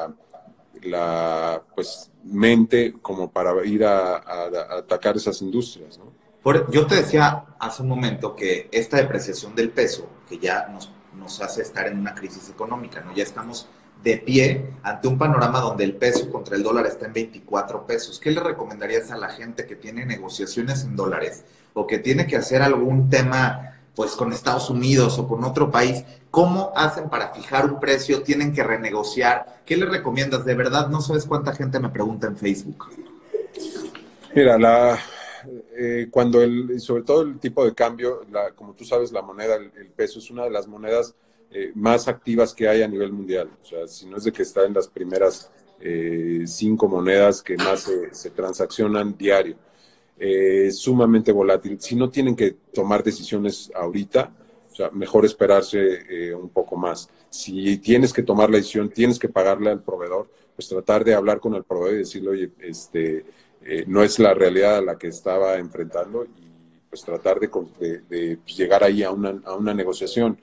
la pues, mente como para ir a atacar esas industrias, ¿no?
Yo te decía hace un momento que esta depreciación del peso, que ya nos hace estar en una crisis económica, ¿no? Ya estamos de pie ante un panorama donde el peso contra el dólar está en 24 pesos. ¿Qué le recomendarías a la gente que tiene negociaciones en dólares o que tiene que hacer algún tema, pues, con Estados Unidos o con otro país? ¿Cómo hacen para fijar un precio? ¿Tienen que renegociar? ¿Qué le recomiendas? De verdad, no sabes cuánta gente me pregunta en Facebook.
Mira, cuando sobre todo el tipo de cambio, como tú sabes, la moneda, el peso es una de las monedas más activas que hay a nivel mundial. O sea, si no es de que está en las primeras 5 monedas que más se transaccionan diario. Sumamente volátil. Si no tienen que tomar decisiones ahorita, o sea, mejor esperarse un poco más. Si tienes que tomar la decisión, tienes que pagarle al proveedor, pues tratar de hablar con el proveedor y decirle, oye, no es la realidad a la que estaba enfrentando, y pues tratar de pues, llegar ahí a una negociación.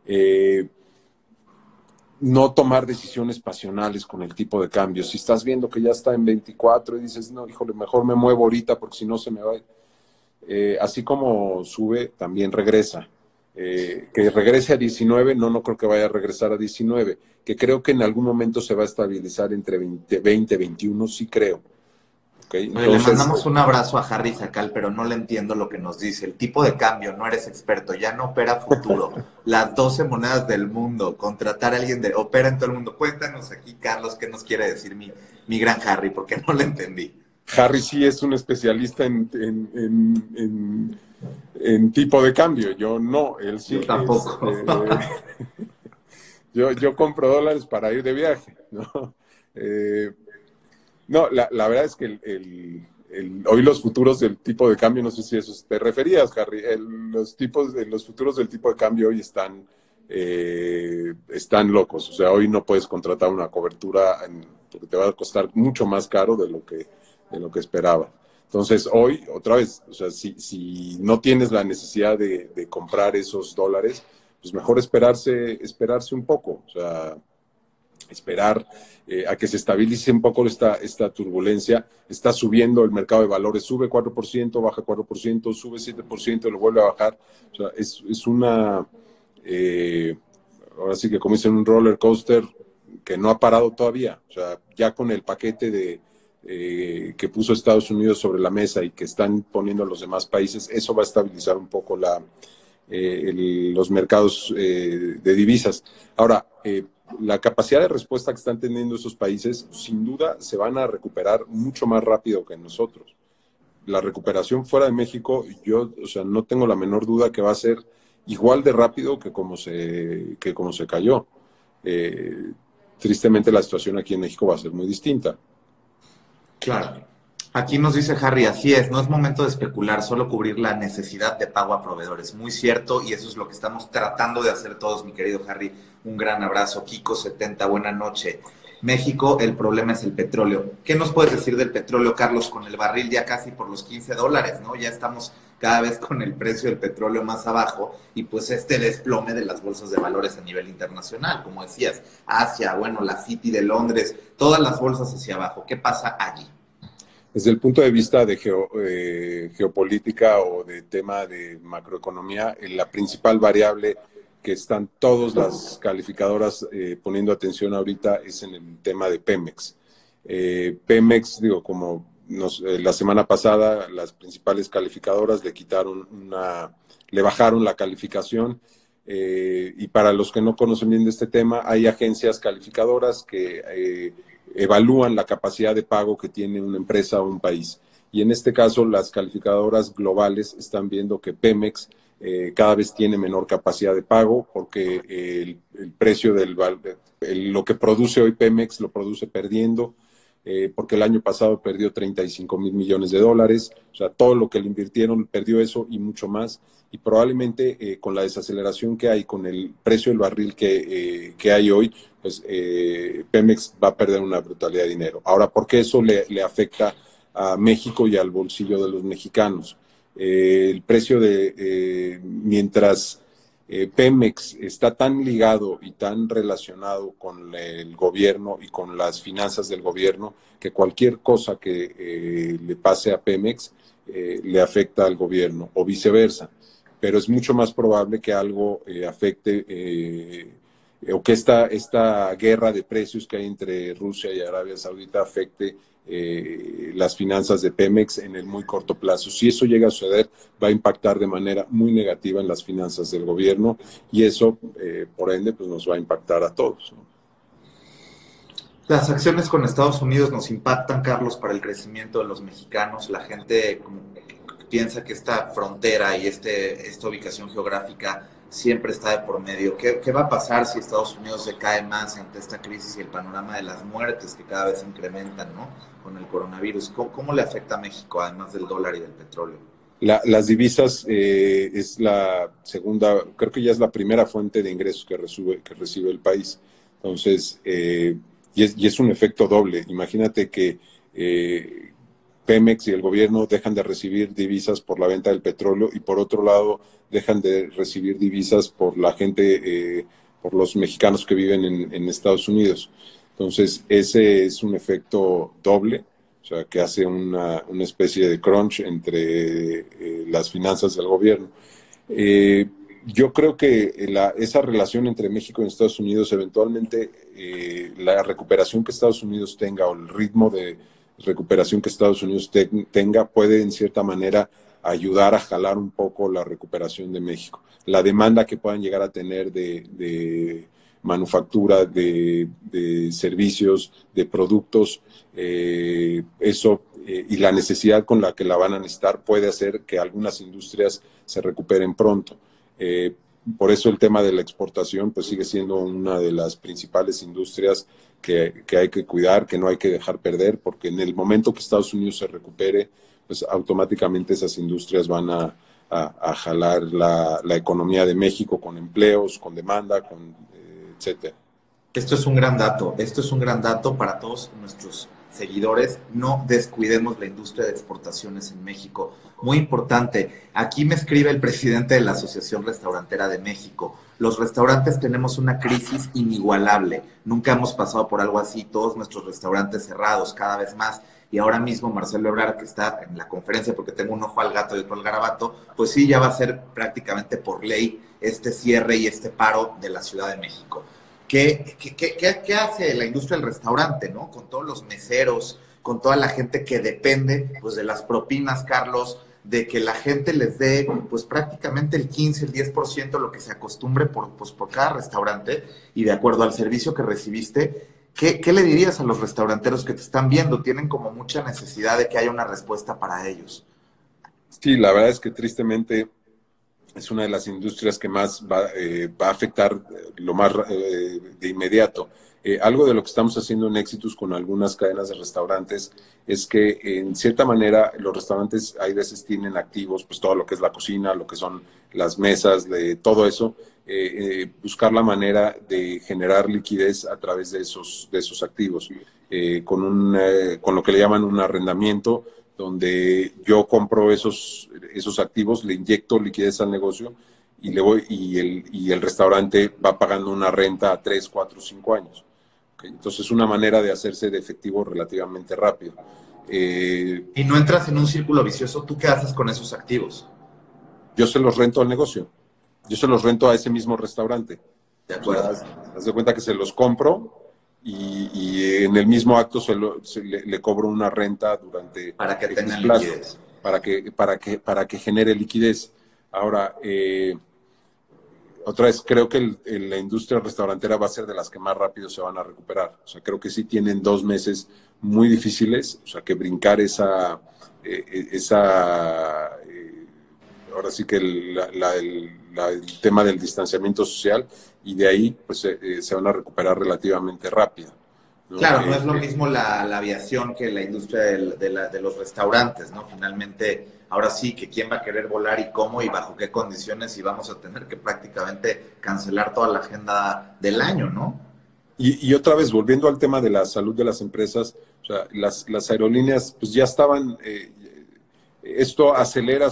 No tomar decisiones pasionales con el tipo de cambio. Si estás viendo que ya está en 24 y dices, no, híjole, mejor me muevo ahorita porque si no se me va. Así como sube, también regresa. Que regrese a 19, no creo que vaya a regresar a 19. Que creo que en algún momento se va a estabilizar entre 20 y 21, sí creo. Okay,
Oye, le mandamos un abrazo a Harry Sacal, pero no le entiendo lo que nos dice. El tipo de cambio, no eres experto, ya no opera futuro. Las 12 monedas del mundo, contratar a alguien opera en todo el mundo. Cuéntanos aquí, Carlos, qué nos quiere decir mi gran Harry, porque no le entendí.
Harry sí es un especialista en tipo de cambio, yo no, él sí.
Yo tampoco.
Yo compro dólares para ir de viaje, ¿no? No, la verdad es que hoy los futuros del tipo de cambio, no sé si a eso te referías, Harry, los futuros del tipo de cambio hoy están locos. O sea, hoy no puedes contratar una cobertura porque te va a costar mucho más caro de lo que esperaba. Entonces, hoy, otra vez, o sea, si no tienes la necesidad de comprar esos dólares, pues mejor esperarse un poco. O sea, esperar a que se estabilice un poco esta turbulencia. Está subiendo el mercado de valores, sube 4%, baja 4%, sube 7% y lo vuelve a bajar. O sea, es una, ahora sí que como dicen, un roller coaster que no ha parado todavía. O sea, ya con el paquete que puso Estados Unidos sobre la mesa y que están poniendo los demás países, eso va a estabilizar un poco los mercados de divisas. Ahora, la capacidad de respuesta que están teniendo esos países, sin duda, se van a recuperar mucho más rápido que nosotros. La recuperación fuera de México, o sea, no tengo la menor duda que va a ser igual de rápido que como se cayó. Tristemente, la situación aquí en México va a ser muy distinta.
Claro. Aquí nos dice Harry, así es, no es momento de especular, solo cubrir la necesidad de pago a proveedores. Muy cierto, y eso es lo que estamos tratando de hacer todos, mi querido Harry. Un gran abrazo. Kiko70, buena noche. México, el problema es el petróleo. ¿Qué nos puedes decir del petróleo, Carlos? Con el barril ya casi por los $15, ¿no? Ya estamos cada vez con el precio del petróleo más abajo y pues este desplome de las bolsas de valores a nivel internacional, como decías, Asia, bueno, la City de Londres, todas las bolsas hacia abajo. ¿Qué pasa allí?
Desde el punto de vista de geopolítica o de tema de macroeconomía, la principal variable que están todas las calificadoras poniendo atención ahorita es en el tema de Pemex. Pemex, digo, como la semana pasada las principales calificadoras le bajaron la calificación. Y para los que no conocen bien de este tema, hay agencias calificadoras que evalúan la capacidad de pago que tiene una empresa o un país. Y en este caso, las calificadoras globales están viendo que Pemex cada vez tiene menor capacidad de pago porque el precio lo que produce hoy Pemex lo produce perdiendo, porque el año pasado perdió 35 mil millones de dólares, o sea, todo lo que le invirtieron perdió eso y mucho más, y probablemente con la desaceleración que hay, con el precio del barril que hay hoy, pues Pemex va a perder una brutalidad de dinero. Ahora, ¿por qué eso le afecta a México y al bolsillo de los mexicanos? El precio mientras Pemex está tan ligado y tan relacionado con el gobierno y con las finanzas del gobierno que cualquier cosa que le pase a Pemex le afecta al gobierno o viceversa. Pero es mucho más probable que algo afecte o que esta guerra de precios que hay entre Rusia y Arabia Saudita afecte las finanzas de Pemex en el muy corto plazo. Si eso llega a suceder, va a impactar de manera muy negativa en las finanzas del gobierno y eso, por ende, pues nos va a impactar a todos, ¿no?
Las acciones con Estados Unidos nos impactan, Carlos, para el crecimiento de los mexicanos. La gente como piensa que esta frontera y esta ubicación geográfica siempre está de por medio. ¿Qué va a pasar si Estados Unidos se cae más ante esta crisis y el panorama de las muertes que cada vez se incrementan, ¿no? Con el coronavirus. ¿Cómo le afecta a México, además del dólar y del petróleo?
Las divisas es la segunda, creo que ya es la primera fuente de ingresos que recibe el país. Entonces, y es un efecto doble. Imagínate que Pemex y el gobierno dejan de recibir divisas por la venta del petróleo y por otro lado dejan de recibir divisas por la gente, por los mexicanos que viven en Estados Unidos. Entonces, ese es un efecto doble, o sea, que hace una especie de crunch entre las finanzas del gobierno. Yo creo que esa relación entre México y Estados Unidos, eventualmente la recuperación que Estados Unidos tenga o el ritmo de recuperación que Estados Unidos tenga puede en cierta manera ayudar a jalar un poco la recuperación de México. La demanda que puedan llegar a tener de manufactura, de servicios, de productos, eso y la necesidad con la que la van a necesitar puede hacer que algunas industrias se recuperen pronto. Por eso el tema de la exportación pues sigue siendo una de las principales industrias que hay que cuidar, que no hay que dejar perder, porque en el momento que Estados Unidos se recupere, pues automáticamente esas industrias van a jalar la economía de México con empleos, con demanda, etcétera.
Esto es un gran dato para todos nuestros seguidores. No descuidemos la industria de exportaciones en México. Muy importante, aquí me escribe el presidente de la Asociación Restaurantera de México. Los restaurantes tenemos una crisis inigualable. Nunca hemos pasado por algo así, todos nuestros restaurantes cerrados cada vez más. Y ahora mismo Marcelo Ebrard, que está en la conferencia, porque tengo un ojo al gato y otro al garabato, pues sí, ya va a ser prácticamente por ley este cierre y este paro de la Ciudad de México. ¿Qué hace la industria del restaurante, ¿no? Con todos los meseros, con toda la gente que depende pues de las propinas, Carlos, de que la gente les dé pues prácticamente el 15, el 10% lo que se acostumbre por cada restaurante y de acuerdo al servicio que recibiste. ¿Qué le dirías a los restauranteros que te están viendo? Tienen como mucha necesidad de que haya una respuesta para ellos.
Sí, la verdad es que tristemente es una de las industrias que más va a afectar lo más de inmediato. Algo de lo que estamos haciendo en Éxitos con algunas cadenas de restaurantes es que en cierta manera los restaurantes hay veces tienen activos, pues todo lo que es la cocina, lo que son las mesas, de todo eso, buscar la manera de generar liquidez a través de esos activos, con lo que le llaman un arrendamiento, donde yo compro esos activos, le inyecto liquidez al negocio y el restaurante va pagando una renta a 3, 4, 5 años. ¿Okay? Entonces es una manera de hacerse de efectivo relativamente rápido.
Y no entras en un círculo vicioso, ¿tú qué haces con esos activos?
Yo se los rento al negocio, yo se los rento a ese mismo restaurante.
De
O sea,
acuerdo.
haz de cuenta que se los compro y en el mismo acto le cobro una renta durante
Para que
X
tengan
plazo,
liquidez.
para que genere liquidez. Ahora, otra vez, creo que la industria restaurantera va a ser de las que más rápido se van a recuperar. O sea, creo que sí tienen 2 meses muy difíciles, o sea, que brincar ahora sí que el tema del distanciamiento social, y de ahí pues se van a recuperar relativamente rápido, ¿no?
Claro, no es lo mismo la aviación que la industria de los restaurantes, ¿no? Finalmente, ahora sí que quién va a querer volar y cómo y bajo qué condiciones y vamos a tener que prácticamente cancelar toda la agenda del año, ¿no?
Y otra vez, volviendo al tema de la salud de las empresas, o sea, las aerolíneas pues ya estaban, esto acelera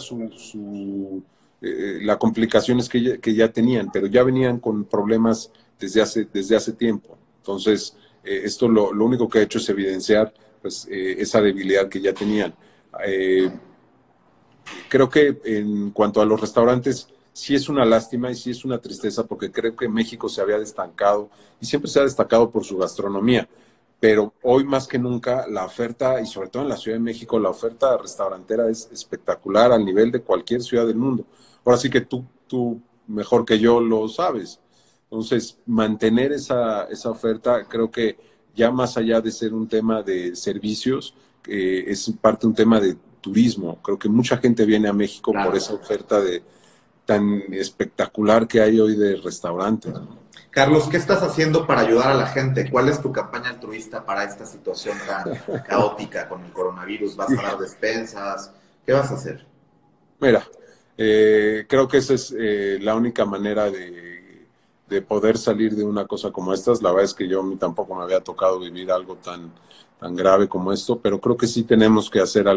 las complicaciones que ya tenían, pero ya venían con problemas desde hace tiempo. Entonces, esto lo único que ha hecho es evidenciar pues, esa debilidad que ya tenían. Eh, Creo que en cuanto a los restaurantes, sí es una lástima y sí es una tristeza porque creo que México se había destacado y siempre se ha destacado por su gastronomía, pero hoy más que nunca la oferta, y sobre todo en la Ciudad de México, la oferta restaurantera es espectacular al nivel de cualquier ciudad del mundo. Ahora sí que tú mejor que yo lo sabes. Entonces, mantener esa oferta, creo que ya más allá de ser un tema de servicios, es parte un tema de turismo. Creo que mucha gente viene a México por
Claro.
esa oferta tan espectacular que hay hoy de restaurantes.
Carlos, ¿qué estás haciendo para ayudar a la gente? ¿Cuál es tu campaña altruista para esta situación tan caótica con el coronavirus? ¿Vas a dar despensas? ¿Qué vas a hacer?
Mira, creo que esa es la única manera de poder salir de una cosa como estas. La verdad es que yo tampoco me había tocado vivir algo tan grave como esto, pero creo que sí tenemos que hacer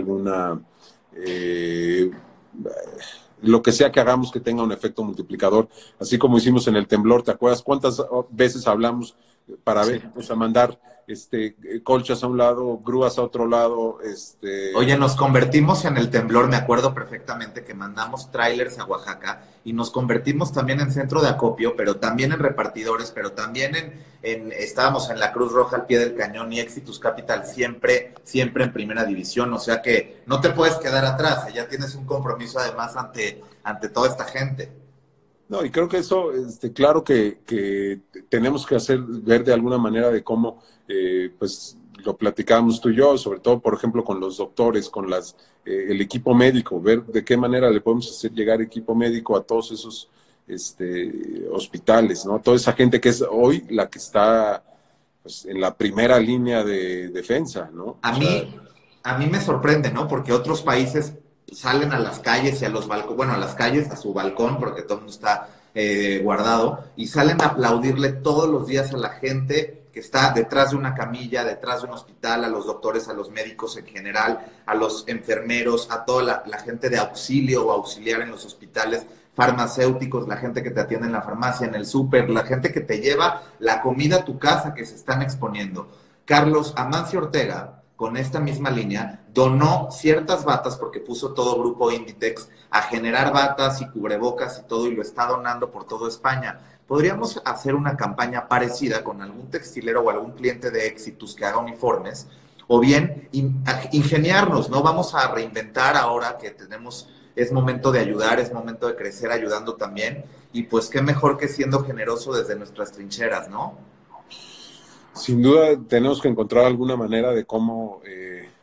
eh, lo que sea que hagamos que tenga un efecto multiplicador, así como hicimos en el temblor. ¿Te acuerdas cuántas veces hablamos para
Sí.
ver, o sea, mandar colchas a un lado, grúas a otro lado,
Oye, nos convertimos en el temblor, me acuerdo perfectamente que mandamos trailers a Oaxaca y nos convertimos también en centro de acopio, pero también en repartidores, pero también estábamos en la Cruz Roja al pie del cañón y Exitus Capital siempre, siempre en primera división, o sea que no te puedes quedar atrás, ya tienes un compromiso además ante toda esta gente.
No, y creo que eso, claro que tenemos que ver de alguna manera de cómo, pues, lo platicábamos tú y yo, sobre todo, por ejemplo, con los doctores, con el equipo médico, ver de qué manera le podemos hacer llegar equipo médico a todos esos hospitales, ¿no? Toda esa gente que es hoy la que está, pues, en la primera línea de defensa, ¿no?
A
O sea,
mí, a mí me sorprende, ¿no? Porque otros países salen a las calles y a los balcones, bueno, a las calles, a su balcón, porque todo el mundo está guardado, y salen a aplaudirle todos los días a la gente que está detrás de una camilla, detrás de un hospital, a los doctores, a los médicos en general, a los enfermeros, a toda la gente de auxilio o auxiliar en los hospitales, farmacéuticos, la gente que te atiende en la farmacia, en el súper, la gente que te lleva la comida a tu casa que se están exponiendo. Carlos Amancio Ortega, con esta misma línea, donó ciertas batas porque puso todo Grupo Inditex a generar batas y cubrebocas y todo y lo está donando por toda España. Podríamos hacer una campaña parecida con algún textilero o algún cliente de Exitus que haga uniformes o bien ingeniarnos, ¿no? Vamos a reinventar ahora que es momento de ayudar, es momento de crecer ayudando también y pues qué mejor que siendo generoso desde nuestras trincheras, ¿no?
sin duda tenemos que encontrar alguna manera de cómo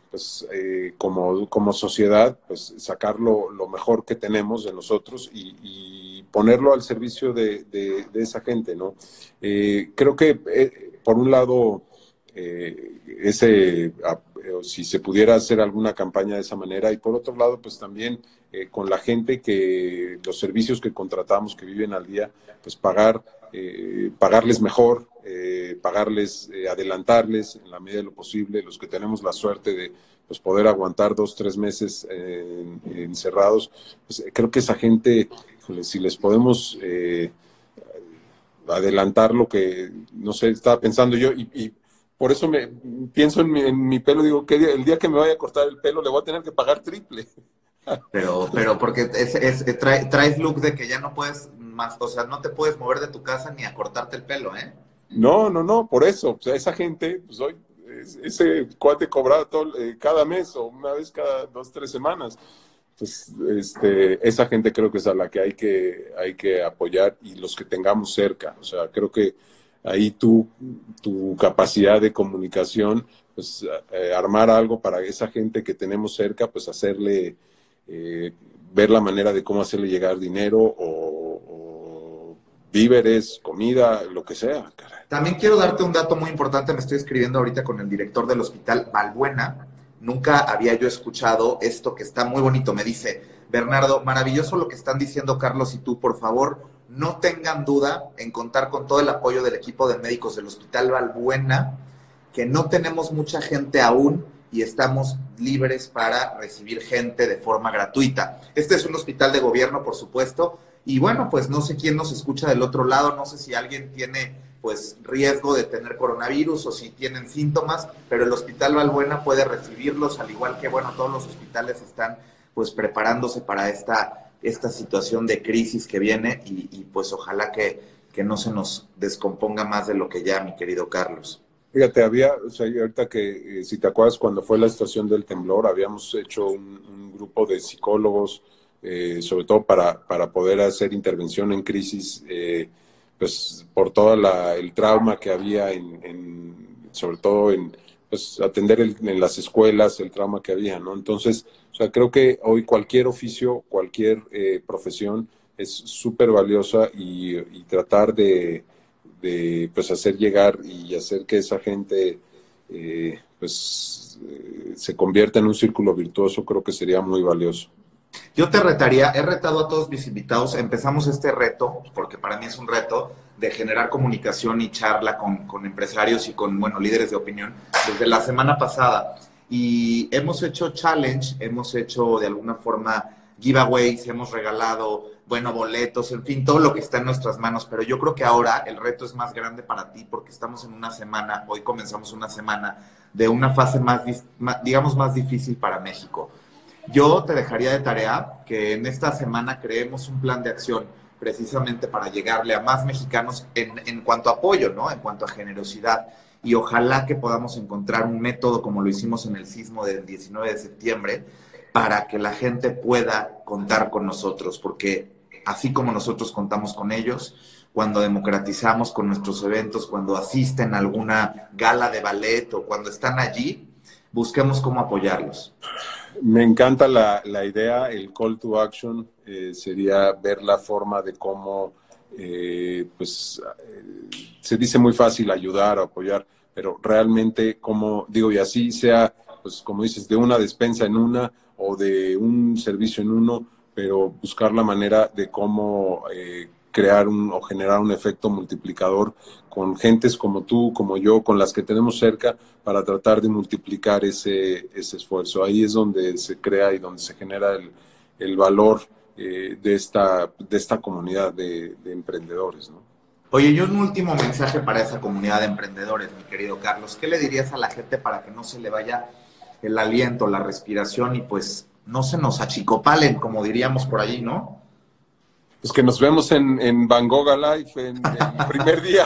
pues como sociedad, pues sacar lo mejor que tenemos de nosotros y ponerlo al servicio de esa gente, ¿no? Creo que, por un lado, si se pudiera hacer alguna campaña de esa manera, y por otro lado, pues también con la gente los servicios que contratamos, que viven al día, pues pagarles mejor, adelantarles en la medida de lo posible, los que tenemos la suerte de pues, poder aguantar 2, 3 meses encerrados, pues creo que esa gente, si les podemos adelantar lo que, no sé, estaba pensando yo, y por eso pienso en mi pelo, digo, que el día que me vaya a cortar el pelo le voy a tener que pagar triple.
Pero porque traes look de que ya no puedes más, o sea, no te puedes mover de tu casa ni a cortarte el pelo, ¿eh?
No, por eso, o sea, esa gente, pues hoy, ese cuate cobraba cada mes o una vez cada 2, 3 semanas. Pues, esa gente creo que es a la que hay que apoyar y los que tengamos cerca. O sea, creo que ahí tu capacidad de comunicación, pues armar algo para esa gente que tenemos cerca, pues hacerle, ver la manera de cómo hacerle llegar dinero o víveres, comida, lo que sea, caray.
También quiero darte un dato muy importante, me estoy escribiendo ahorita con el director del hospital Valbuena. Nunca había yo escuchado esto que está muy bonito. Me dice, Bernardo, maravilloso lo que están diciendo Carlos y tú, por favor, no tengan duda en contar con todo el apoyo del equipo de médicos del Hospital Valbuena, que no tenemos mucha gente aún y estamos libres para recibir gente de forma gratuita. Este es un hospital de gobierno, por supuesto, y bueno, pues no sé quién nos escucha del otro lado, no sé si alguien tiene pues riesgo de tener coronavirus o si tienen síntomas, pero el Hospital Valbuena puede recibirlos, al igual que, bueno, todos los hospitales están pues preparándose para esta situación de crisis que viene y pues ojalá que no se nos descomponga más de lo que ya, mi querido Carlos.
Fíjate, o sea, ahorita que, si te acuerdas, cuando fue la situación del temblor, habíamos hecho un grupo de psicólogos, sobre todo para poder hacer intervención en crisis, pues por todo el trauma que había sobre todo en pues, atender en las escuelas, el trauma que había, ¿no? Entonces, o sea, creo que hoy cualquier oficio, cualquier profesión es súper valiosa y tratar de pues hacer llegar y hacer que esa gente se convierta en un círculo virtuoso, creo que sería muy valioso.
Yo te retaría, he retado a todos mis invitados, empezamos este reto, porque para mí es un reto, de generar comunicación y charla con empresarios y con, bueno, líderes de opinión, desde la semana pasada. Y hemos hecho challenge, hemos hecho de alguna forma giveaways, hemos regalado, bueno, boletos, en fin, todo lo que está en nuestras manos. Pero yo creo que ahora el reto es más grande para ti, porque estamos en una semana, hoy comenzamos una semana de una fase digamos, más difícil para México. Yo te dejaría de tarea que en esta semana creemos un plan de acción precisamente para llegarle a más mexicanos en cuanto a apoyo, ¿no? En cuanto a generosidad. Y ojalá que podamos encontrar un método como lo hicimos en el sismo del 19 de septiembre para que la gente pueda contar con nosotros, porque así como nosotros contamos con ellos, cuando democratizamos con nuestros eventos, cuando asisten a alguna gala de ballet o cuando están allí, busquemos cómo apoyarlos.
Me encanta la idea, el call to action sería ver la forma de cómo, se dice muy fácil ayudar o apoyar, pero realmente cómo, digo, y así sea, pues como dices, de una despensa en una o de un servicio en uno, pero buscar la manera de cómo crear o generar un efecto multiplicador con gentes como tú, como yo, con las que tenemos cerca, para tratar de multiplicar ese esfuerzo. Ahí es donde se crea y donde se genera el valor de esta comunidad de emprendedores, ¿no?
Oye, y un último mensaje para esa comunidad de emprendedores, mi querido Carlos. ¿Qué le dirías a la gente para que no se le vaya el aliento, la respiración y pues no se nos achicopalen, como diríamos por allí, ¿no?
Pues que nos vemos en Van Gogh Alive en el primer día,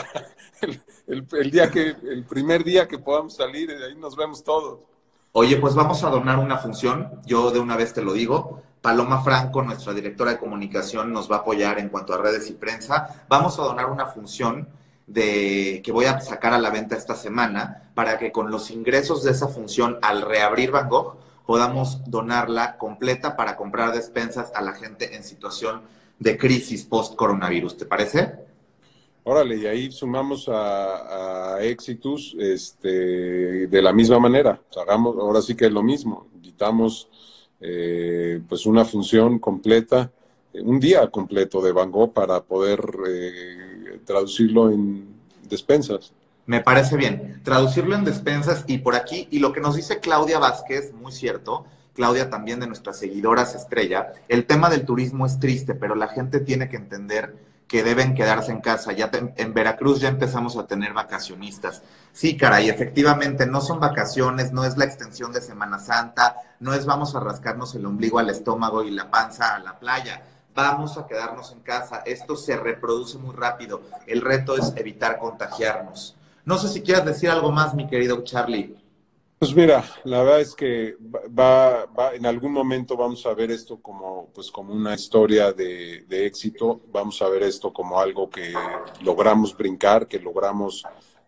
el primer día que podamos salir, ahí nos vemos todos.
Oye, pues vamos a donar una función, yo de una vez te lo digo. Paloma Franco, nuestra directora de comunicación, nos va a apoyar en cuanto a redes y prensa. Vamos a donar una función que voy a sacar a la venta esta semana para que con los ingresos de esa función al reabrir Van Gogh podamos donarla completa para comprar despensas a la gente en situación de crisis post-coronavirus. ¿Te parece?
Órale, y ahí sumamos a Exitus de la misma manera. O sea, hagamos ahora sí que es lo mismo. Invitamos pues una función completa, un día completo de Van Gogh para poder traducirlo en despensas.
Me parece bien. Traducirlo en despensas y por aquí, y lo que nos dice Claudia Vázquez, muy cierto, Claudia también de nuestras seguidoras estrella, el tema del turismo es triste, pero la gente tiene que entender que deben quedarse en casa. En Veracruz ya empezamos a tener vacacionistas. Sí, caray, efectivamente, no son vacaciones, no es la extensión de Semana Santa, no es vamos a rascarnos el ombligo al estómago y la panza a la playa. Vamos a quedarnos en casa. Esto se reproduce muy rápido. El reto es evitar contagiarnos. No sé si quieras decir algo más, mi querido Charlie.
Pues mira, la verdad es que en algún momento vamos a ver esto como, pues como una historia de éxito, vamos a ver esto como algo que logramos brincar, que logramos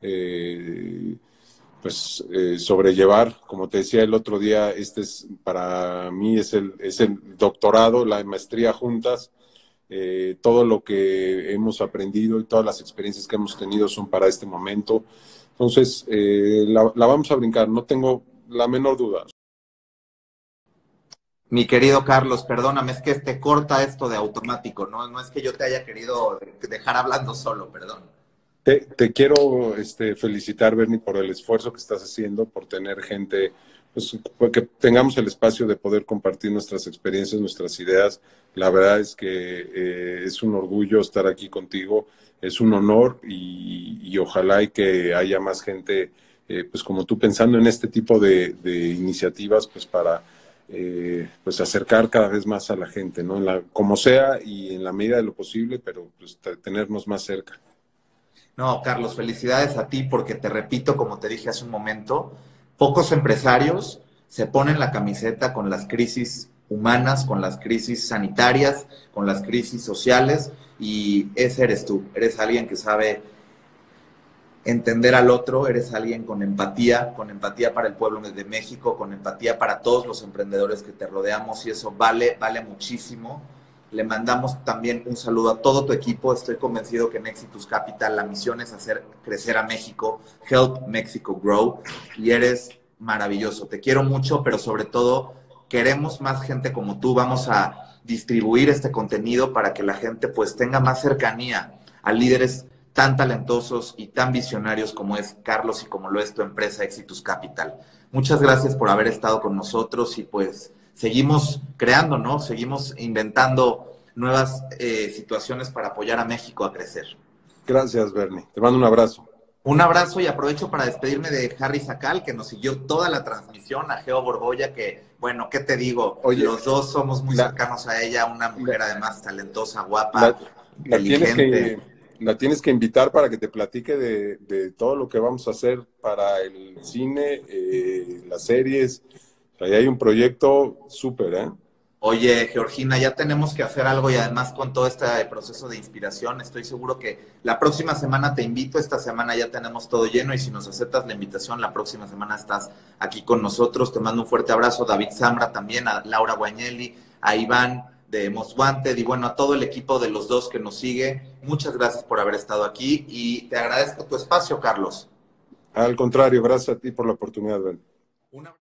sobrellevar. Como te decía el otro día, para mí es el doctorado, la maestría juntas. Todo lo que hemos aprendido y todas las experiencias que hemos tenido son para este momento. Entonces, la vamos a brincar, no tengo la menor duda.
Mi querido Carlos, perdóname, es que te corta esto de automático, ¿no? No es que yo te haya querido dejar hablando solo, perdón.
Te quiero felicitar, Bernie, por el esfuerzo que estás haciendo, por tener gente, pues, que tengamos el espacio de poder compartir nuestras experiencias, nuestras ideas. La verdad es que es un orgullo estar aquí contigo, es un honor y ojalá y que haya más gente, pues como tú, pensando en este tipo de iniciativas, pues para pues acercar cada vez más a la gente, ¿no? Como sea y en la medida de lo posible, pero pues tenernos más cerca.
No, Carlos, felicidades a ti porque te repito, como te dije hace un momento, pocos empresarios se ponen la camiseta con las crisis humanas, con las crisis sanitarias, con las crisis sociales y ese eres tú. Eres alguien que sabe entender al otro, eres alguien con empatía para el pueblo de México, con empatía para todos los emprendedores que te rodeamos y eso vale muchísimo. Le mandamos también un saludo a todo tu equipo. Estoy convencido que en Exitus Capital la misión es hacer crecer a México, help Mexico grow, y eres maravilloso. Te quiero mucho, pero sobre todo queremos más gente como tú. Vamos a distribuir este contenido para que la gente pues tenga más cercanía a líderes tan talentosos y tan visionarios como es Carlos y como lo es tu empresa Exitus Capital. Muchas gracias por haber estado con nosotros y pues seguimos creando, ¿no? Seguimos inventando nuevas situaciones para apoyar a México a crecer.
Gracias, Bernie. Te mando un abrazo.
Un abrazo y aprovecho para despedirme de Harry Sacal, que nos siguió toda la transmisión, a Geo Borbolla, que, bueno, ¿qué te digo?
Oye,
los dos somos muy cercanos a ella, una mujer además talentosa, guapa, inteligente.
La tienes que invitar para que te platique de todo lo que vamos a hacer para el cine, las series. Ahí hay un proyecto súper, ¿eh?
Oye, Georgina, ya tenemos que hacer algo y además con todo este proceso de inspiración, estoy seguro que la próxima semana te invito, esta semana ya tenemos todo lleno y si nos aceptas la invitación, la próxima semana estás aquí con nosotros. Te mando un fuerte abrazo, David Zambra también, a Laura Guañeli, a Iván de Most Wanted y bueno, a todo el equipo de los dos que nos sigue. Muchas gracias por haber estado aquí y te agradezco tu espacio, Carlos.
Al contrario, gracias a ti por la oportunidad, Ben.